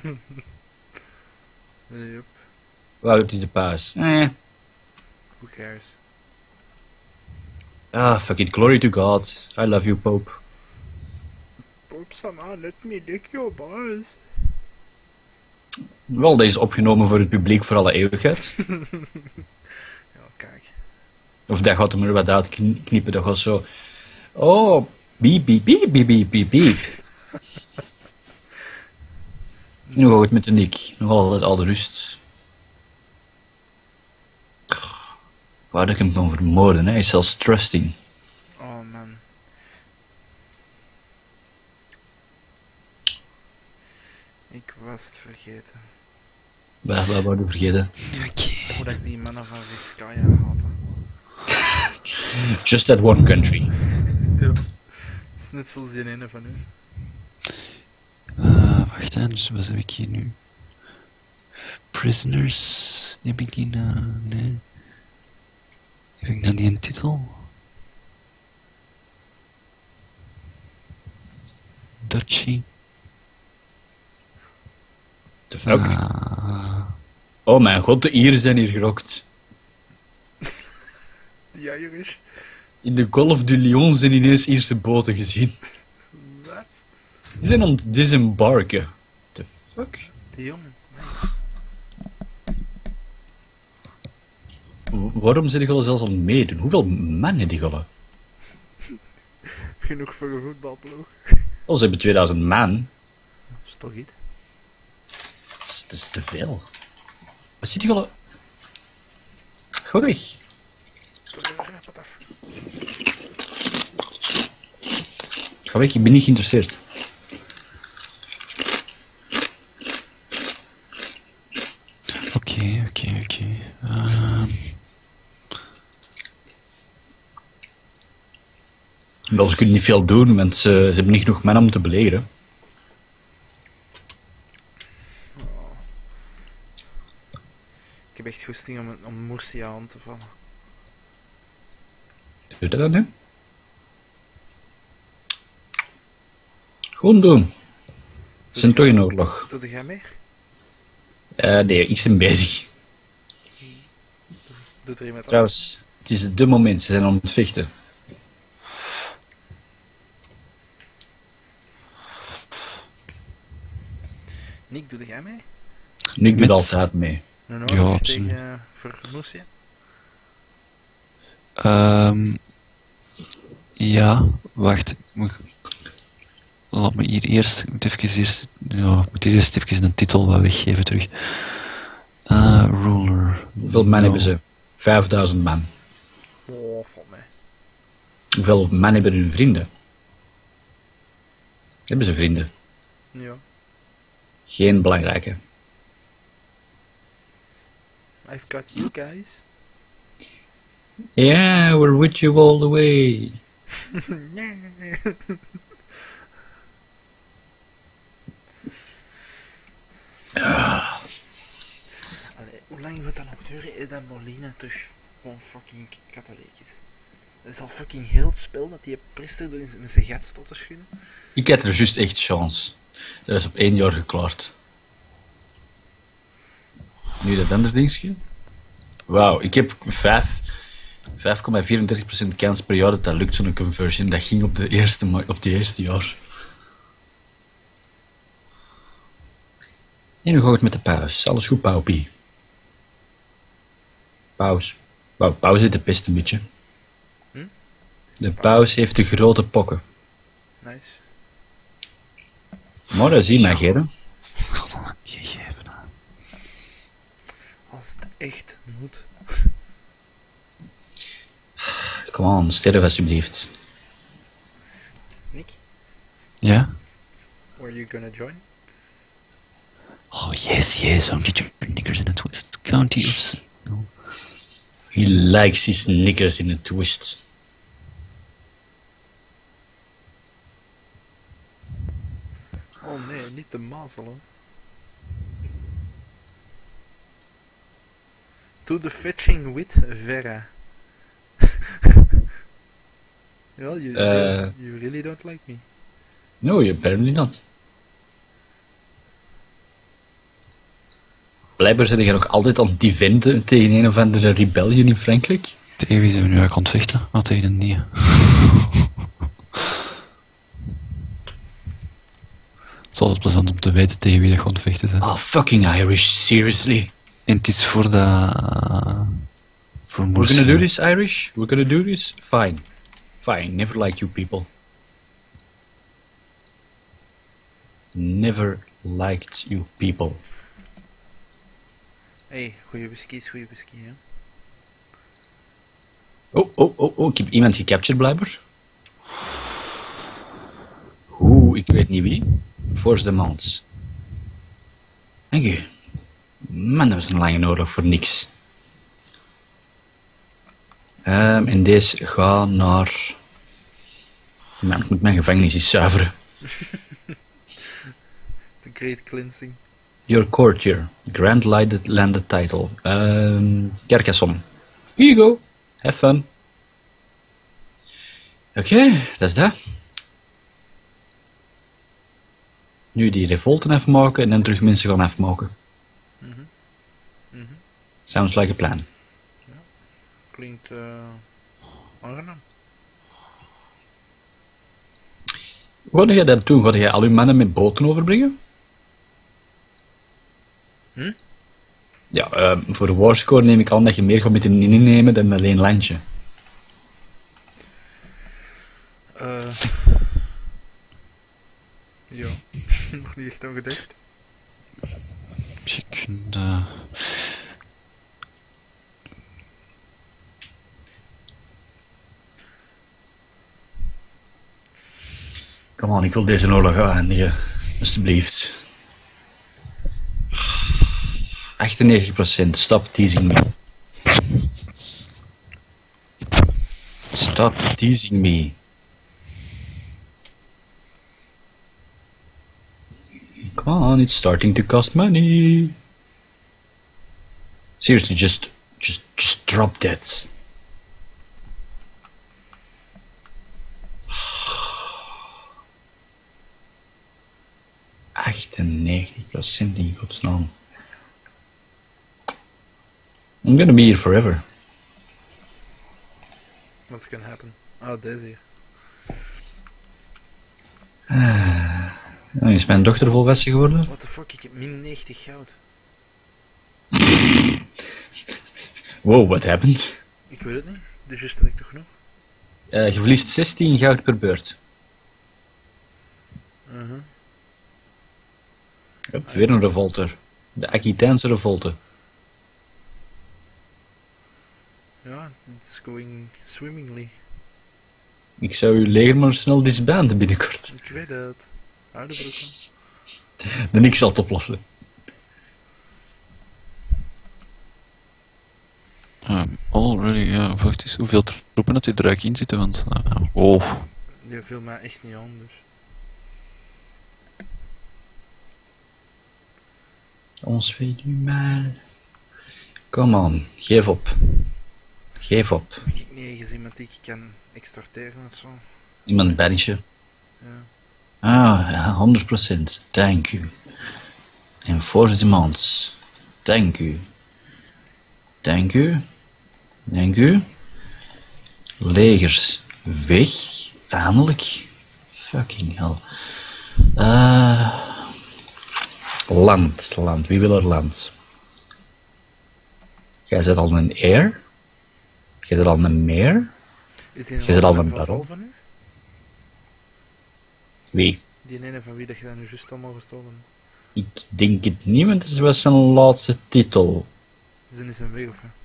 Yep. Wauw, het is de paus. Who cares? Ah, fuck it. Glory to God. I love you, Pope. Pope Sama, let me lick your balls. Wel, deze is opgenomen voor het publiek voor alle eeuwigheid. Ja, kijk. Of dat gaat hem er wat uitknippen. Dat gaat zo... Oh, beep, beep, beep, beep, beep, beep, beep. En hoe gaat het met de Nick? Nog altijd al de rust. Waar dat ik hem kan vermoorden, hè? Hij is zelfs trusting. Oh man. Ik was het vergeten. Waar wou je vergeten? Oké. Hoe dat ik die mannen van Vizcaya haatte. Just that one country. Ja. Dat is net zoals die ene van u. Wacht hè, dus wat heb ik hier nu? Prisoners, heb ik die nee. Heb ik nou die een titel? Dutchie. The fuck? Oh mijn god, de Ieren zijn hier gerokt. Ja, Irish. In de Golf du Lion zijn ineens Ierse boten gezien. Wat? Die zijn aan het disembarken. The fuck? Die jongen. Waarom zijn die gollen zelfs aan het meedoen? Hoeveel man hebben die gollen? Genoeg voor een voetbalploeg. Oh, ze hebben 2000 man. Dat is toch iets? Dat is te veel. Wat zit die gollen? Ga weg. Wat af. Ga weg, ik ben niet geïnteresseerd. Oké. Wel, ze kunnen niet veel doen, want ze hebben niet genoeg mannen om te belegeren. Ik heb echt goesting om Murcia aan te vallen. Doe dat dan nu? Gewoon doen. Ze zijn toch in oorlog. Doe jij meer? Nee, ik ben bezig. Doe er iemand Trouwens, het is de moment, ze zijn aan het vechten. Nick, doe jij mee? Nick doet Met- altijd mee. Een Ja, oorlog absoluut. tegen voor Murcia? Ja, wacht. Laat me hier eerst... Ik moet hier eerst even een titel wat weggeven terug. Ruler. Hoeveel man hebben ze? 5000 man. Oh, van mij. Hoeveel man hebben hun vrienden? Hebben ze vrienden? Ja. Geen belangrijke. I've got you guys. Yeah, we're with you all the way. Allee, hoe lang gaat dat nog duren? Is dat Molina terug gewoon fucking katholiek is? Dat is al fucking heel het spel dat die priester door met zijn gat tot te schudden. Ik had er juist echt chance. Dat is op 1 jaar geklaard. Nu dat andere dingetje. Wauw, ik heb 5,34% kans per jaar dat dat lukt, zo'n conversion. Dat ging op de eerste jaar. En nu gaat het met de paus. Alles goed, paupie. Paus. Wauw, paus heeft de pest een beetje. Hm? De paus heeft de grote pokken. Nice. Maar dat zie je, Gerren. Ik zal dan een die geven. Hè. Als het echt moet. Kom aan, sterf alsjeblieft. Nick, Ja? were you gonna join? Oh, yes. I'll get your knickers in a twist. County of... No. He likes his knickers in a twist. Oh nee, niet de mazelen. To the fetching with Vera. Well, you really don't like me. No, apparently not. Blijkbaar zijn jij nog altijd aan het defenden tegen een of andere rebellion in Frankrijk. Tegen wie zijn we nu eigenlijk aan het vechten? Oh, tegen een nee. Het is altijd plezant om te weten tegen wie dat gewoon vechten zijn. Oh, fucking Irish, seriously. En het is voor dat... voor We're Murcia. gonna do this, Irish? We're gonna do this? Fine. Fine, never like you people. Never liked you people. Hey, goeie whisky is goeie whisky, hè. Oh, ik heb iemand gecaptured blijkbaar. Oeh, ik weet niet wie. Force the Mounts. Dank u. Man, dat was een lange oorlog voor niks. En deze gaat naar... Man, ik moet mijn gevangenis eens zuiveren. The Great Cleansing. Your courtier. Grand landed title. Carcassonne. Here you go. Have fun. Oké, dat is dat. Nu die revolten afmaken en dan terug mensen gaan afmaken. Sounds like a plan. Klinkt aangenaam. Hoe ga jij dat doen? Ga jij al uw mannen met boten overbrengen? Ja, voor de warscore neem ik aan dat je meer gaat met hem innemen dan met alleen landje. Ja, nog niet echt aan gedacht. Je kunt... Come on, ik wil deze oorlog eindigen. Alsjeblieft. 98%. Stop teasing me. Stop teasing me. Come on, it's starting to cost money. Seriously, just drop that. %98% in godsnaam. I'm gonna be here forever. What's gonna happen? Ah, deze hier. Is mijn dochter volwassen geworden? What the fuck, ik heb min 90 goud. Wow, what happened? Ik weet het niet, dus juist dat ik toch nog. Je verliest 16 goud per beurt. Yep, weer een revolter. De Aquitaanse revolte. Ja, it's going swimmingly. Ik zou uw leger maar snel disbanden binnenkort. Ik weet het. Oude broeken. De niks zal het oplossen. Already, ja, wacht eens hoeveel troepen dat er eigenlijk in zitten, want... oh. Die viel mij echt niet aan, dus. Ons fait du mal. Come on, geef op. Geef op. Heb ik niet ergens iemand die ik kan extorteren of zo? Iemand banishen. Ja. Ah, ja, 100%. Dank u. Enforce demands. Dank u. Dank u. Dank u. Legers weg. Eindelijk. Fucking hell. Land. Wie wil er land? Jij zet al een air. Jij zet al een meer. Is die Je zit al een vasal baron. van u? Wie? Die ene van wie dat je dat nu juist allemaal gestolen? Ik denk het niet, want het was zijn laatste titel. Ze is een weg of wat?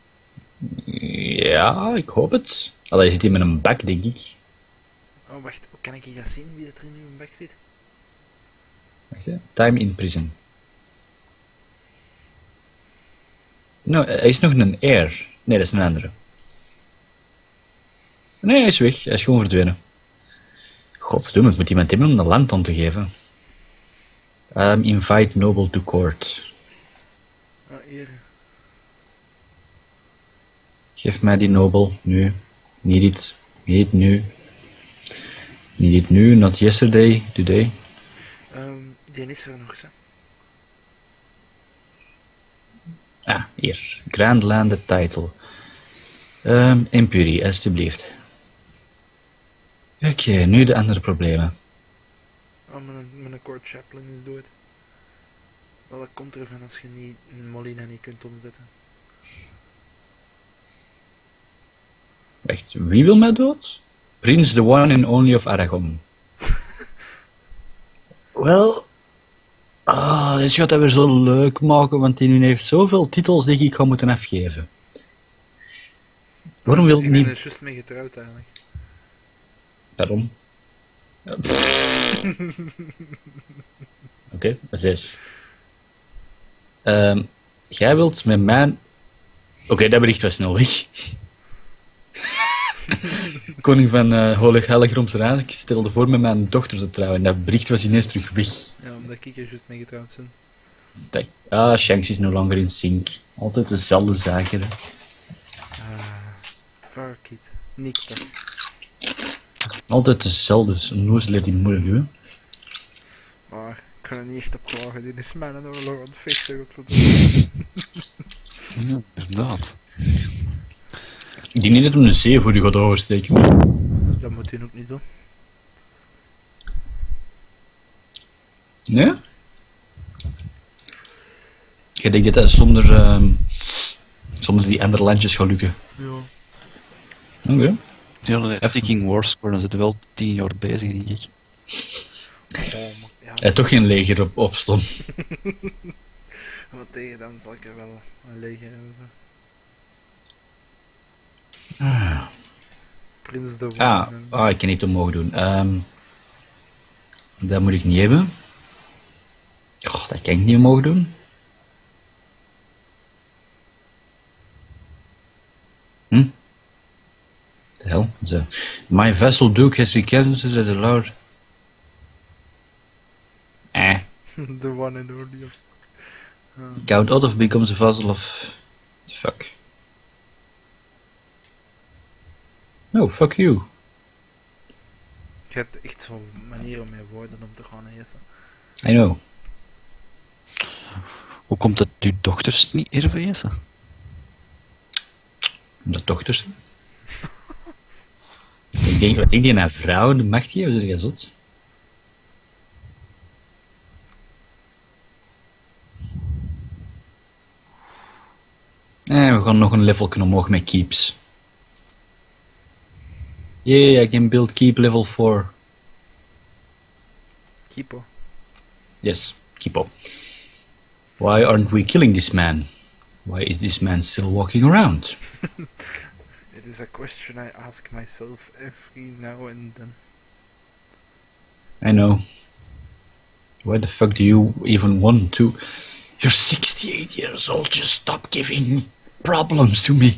Ja, ik hoop het. Allee, zit hij met een bak, denk ik. Oh, wacht, kan ik dat zien, wie dat er in uw bek zit? Wacht, hè. Time in prison. Nou, hij is nog een air. Nee, dat is een andere. Nee, hij is weg. Hij is gewoon verdwenen. Godverdomme, ik moet iemand hebben om de land aan te geven. Invite noble to court. Ah, hier. Geef mij die noble, nu. Niet dit. Niet nu. Niet dit nu, not yesterday, today. Die is er nog, hè? Ah, hier. Grand landed title. Impurie, alsjeblieft. Oké, nu de andere problemen. Oh, mijn court chaplain is dood. Wel, dat komt ervan als je niet Molina niet kunt omzetten. Wacht, wie wil mij dood? Prince the one and only of Aragon. Wel, Ah, dit gaat dat weer zo leuk maken, want die nu heeft zoveel titels die ik ga moeten afgeven. Waarom wil ik Ik ben niet... er juist mee getrouwd eigenlijk. Waarom? Oké, 6. Jij wilt met mij... Oké, dat bericht was snel weg. Koning van Holig Heilig Rijn, ik stelde voor met mijn dochter te trouwen en dat bericht was ineens terug weg. Ja, omdat ik er juist mee getrouwd ben. Shanks is no longer in sync. Altijd dezelfde zaken. Hè. Fuck it. Niks toch. Altijd dezelfde. Zo'n noos leert die moeder nu. Hè. Maar ik kan er niet echt op klagen. Dit is mijn oorlog aan het vechten. Ja, inderdaad. Ik denk niet dat we een zee voor je gaat oversteken. Dat moet hij ook niet doen. Nee? Ik denk dat dat zonder die andere landjes gaat lukken. Ja. Oké. Ja, de Viking War Score, dan zitten we wel 10 jaar bezig, denk ik. Ja, Hij toch geen leger op stond. wat tegen dan zal ik er wel een leger hebben. Zo. Prins de Wolf. Ik kan niet omhoog doen. Dat moet ik niet hebben. Oh, dat kan ik niet omhoog doen. The hell? Zo. My vessel Duke has recounted at a loud... The one and only of... Count Otto becomes a vassal of... Fuck. No, fuck you. Je hebt echt zo'n manier om je woorden om te gaan lezen. I know. Hoe komt het uw dochters niet erven? Omdat dochters. Ik denk, wat denk je naar vrouwen de macht geven? Zeg je zot? Nee, we gaan nog een level omhoog met keeps. Yeah, I can build keep level 4. Kipo. Yes, keep up. Why aren't we killing this man? Why is this man still walking around? It is a question I ask myself every now and then. I know. Why the fuck do you even want to? You're 68 years old, just stop giving problems to me.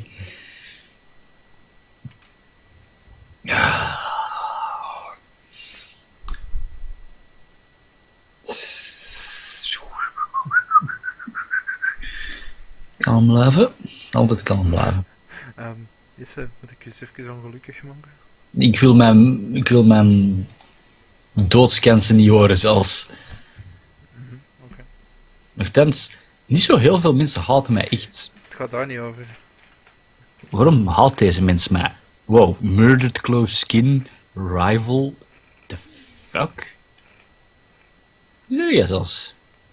Kalm blijven. Altijd kalm blijven. Moet ik eens even ongelukkig maken? Ik wil mijn doodskansen niet horen zelfs. Oké. Nochtans, niet zo heel veel mensen haten mij echt. Het gaat daar niet over. Waarom haat deze mens mij? Wow, murdered close skin, rival, the fuck? Serieus als?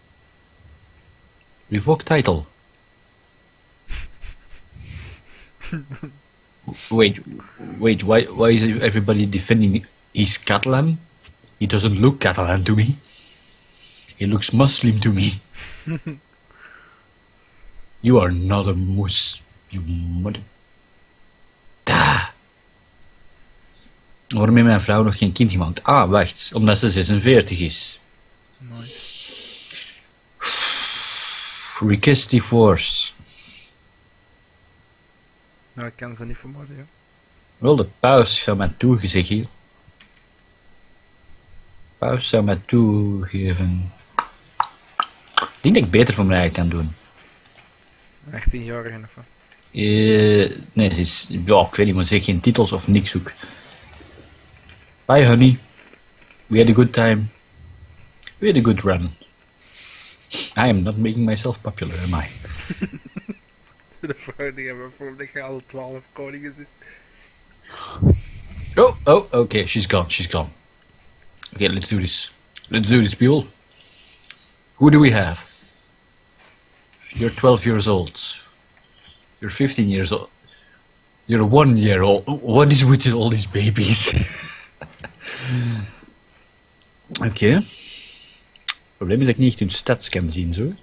Revoke title. Wait, why is everybody defending his Catalan? He doesn't look Catalan to me. He looks Muslim to me. You are not a Mus, you mother... Da. Waarom heeft mijn vrouw nog geen kind gemaakt? Ah, wacht, omdat ze 46 is. Nice. Request divorce. Nou, ik kan ze niet vermoorden, ja. Wel, de paus zou mij toegezegd hier. Paus zou mij toegeven. Ik denk dat ik beter voor mijn eigen kan doen. 18-jarige of wat? Nee, ze is... Ja, ik weet niet, maar zeg geen titels of niks ook. Bye, honey. We had a good time. We had a good run. I am not making myself popular, am I? De vrouw die hebben voor dat je al 12 koningen zit. Oh, okay, she's gone. Okay, let's do this. Let's do this, people. Who do we have? You're 12 years old. You're 15 years old. You're 1 year old. What is with all these babies? Okay. Het probleem is dat ik niet echt hun stats kan zien, zo.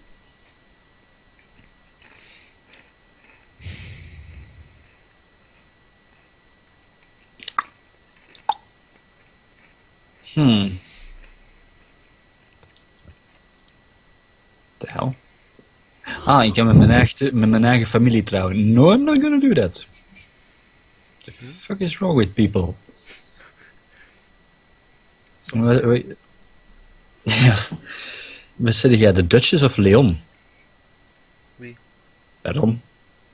De hel. Ah, ik kan met mijn eigen familie trouwen. No, I'm not gonna do that. What the fuck is wrong with people? Ja. Wat zeg jij, de Duchess of Leon? Wie? Pardon?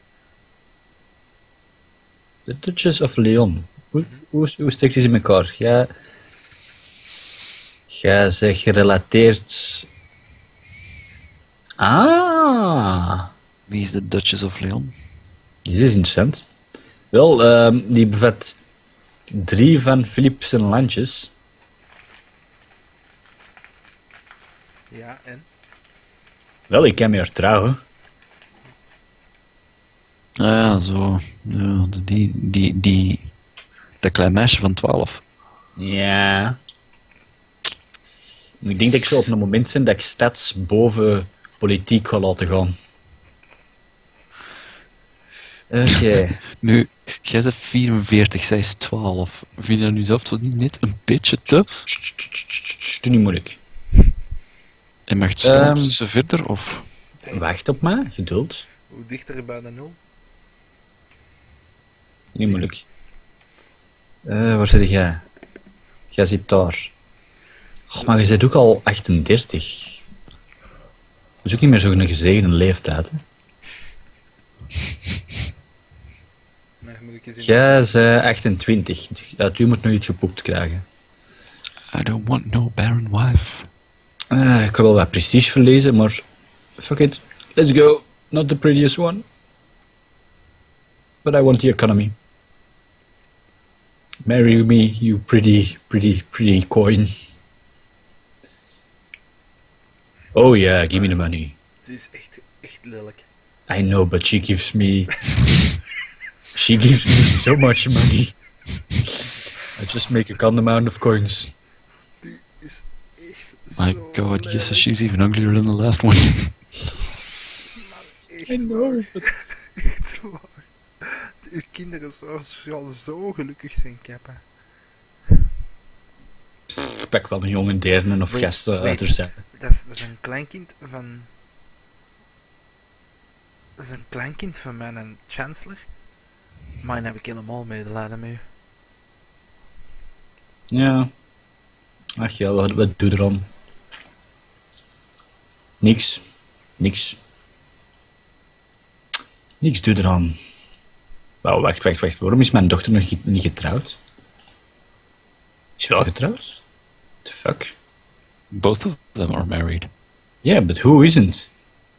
De Duchess of Leon. Hoe steekt die in elkaar? Jij zegt gerelateerd... Ah! Wie is de Duchess of Leon? Die is interessant. Wel, die bevat 3 van Philips zijn landjes. Ja, en? Wel, ik kan met haar trouwen. Ah ja, zo. Ja, dat klein meisje van 12. Ja. Ik denk dat ik zo op een moment ben dat ik stats boven politiek ga laten gaan. Oké. Nu, jij bent 44, zij is 12. Vind je dat nu zelf toch niet net een beetje te? Doe niet moeilijk. En mag het spel tussen verder, of? Wacht op mij, geduld. Hoe dichter bij de 0? Niet moeilijk. Waar zit jij? Jij zit daar. Och, maar je zit ook al 38. Dat is ook niet meer zo'n gezegende leeftijd, hè? Maar moet ik eens in... Jij zei 28. Uit u moet nu iets gepoept krijgen. I don't want no barren wife. Ik ga wel wat prestige verlezen, maar... Fuck it. Let's go. Not the prettiest one. But I want the economy. Marry me, you pretty coin. Oh yeah, give me the money. Het is echt lelijk. I know, but she gives me... she gives me so much money. I just make a condom amount of coins. Die is echt My zo god, lelijk. yes, she's even uglier than the last one. Echt I know. Echt waar. Uw kinderen zullen zo gelukkig zijn, Kappa. Ik pak wel een jonge derde of Wait, gasten wait. uit haar zijde. Dat is een kleinkind van... Dat is een kleinkind van mijn chancellor. Maar daar heb ik helemaal medelijden mee. Ja. Ach ja, wat doe je er dan? Niks. Niks doe er aan. Wel, wacht. Waarom is mijn dochter nog niet getrouwd? Is ze wel getrouwd? What the fuck? Both of them are married. Yeah, but who isn't?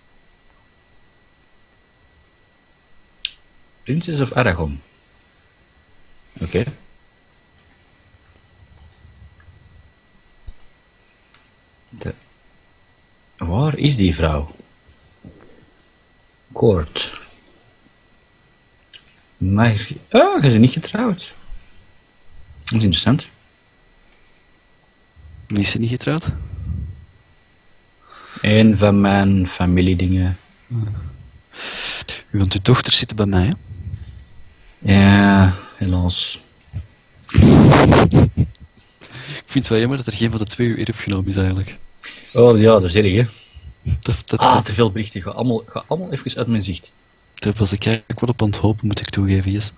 Princess of Aragon. Oké. Waar is die vrouw? Court. Maar... Oh, je bent niet getrouwd. Dat is interessant. Wie is ze niet getrouwd? Een van mijn familiedingen. Want uw dochter zit bij mij, hè? Ja, helaas. Ik vind het wel jammer dat er geen van de twee uw erfgenaam is, eigenlijk. Oh ja, dat is erg, hè. Dat Te veel berichten. Ga allemaal even uit mijn zicht. daar was ik eigenlijk wel op aan het hopen, moet ik toegeven, yes.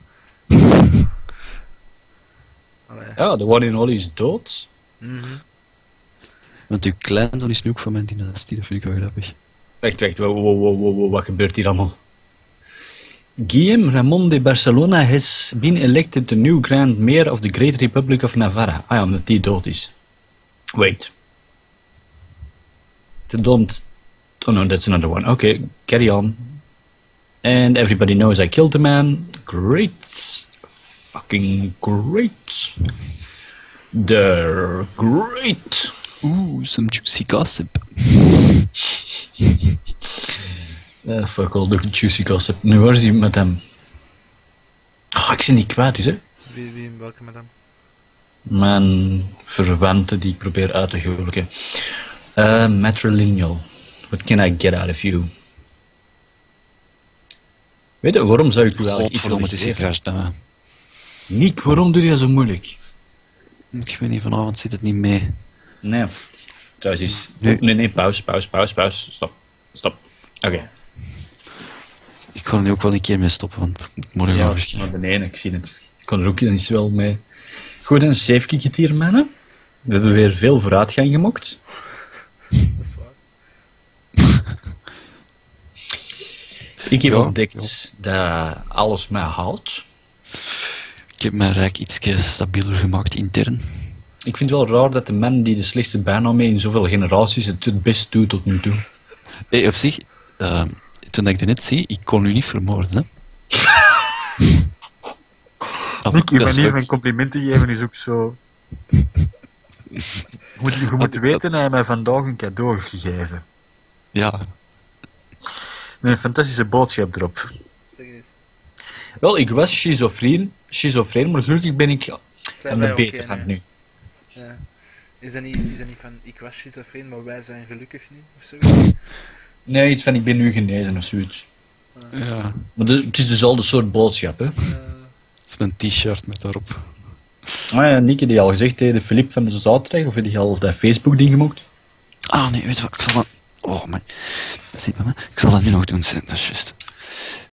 Allee. Ja, de one and only is dood. Mhm. Want uw kleinzoon is nu ook van mijn dynastie, dat vind ik wel grappig. Wacht, wow, wat gebeurt hier allemaal? Guillem Ramon de Barcelona has been elected the new Grand Mayor of the Great Republic of Navarra. Ah ja, omdat die dood is. Wait. Don't... Oh no, that's another one. Okay, carry on. And everybody knows I killed the man. Great. Fucking great. They're great. Oeh, some juicy gossip. Fuck all the juicy gossip. Nu, waar is hij met hem? Oh, ik zie niet kwijt, dus, hè. Wie welke met hem? Mijn verwante die ik probeer uit te huwelijken. Matrilineal. What can I get out of you? Weet je, waarom zou ik u eigenlijk Godverdomme, het is gecrashed. Nick, waarom doe je zo moeilijk? Ik weet niet, vanavond zit het niet mee. Nee. Trouwens is... Nee. Nee, pauze. Stop. Oké. Ik kan er nu ook wel een keer mee stoppen, want ik moet morgen Ja, wel het is verschijnen. maar de ene, ik zie het. Ik kon er ook eens wel mee. Goed, dan save ik het hier, mannen. We hebben weer veel vooruitgang gemokt. Dat is waar. Ik heb Ja, ontdekt dat alles mij haalt. Ik heb mijn rijk ietsje stabieler gemaakt intern. Ik vind het wel raar dat de man die de slechtste bijnaam heeft in zoveel generaties het best doet tot nu toe. Hey, op zich, toen ik het net zie, ik kon u niet vermoorden, hè. Dat is ook- complimenten geven is ook zo... Je moet weten, hij heeft mij vandaag een cadeau gegeven. Ja, Met een fantastische boodschap erop. Zeg eens. Wel, ik was schizofreen, maar gelukkig ben ik Zijn aan wij de ook beter geen, gaan hè? nu. Ja. Is dat niet van, ik was schizofreen, maar wij zijn gelukkig niet? Of zo? Nee, iets van ik ben nu genezen of zoiets. ja. Maar het is dezelfde soort boodschap, hè. Het is een t-shirt met daarop. Ah ja, Nick, heb je al gezegd tegen de Filip van de Zaterdag, of heb je al dat Facebook-ding gemokt? Ah nee, weet je wat, ik zal dat... Oh man, dat ziet me, hè. Ik zal dat nu nog doen, dat is juist.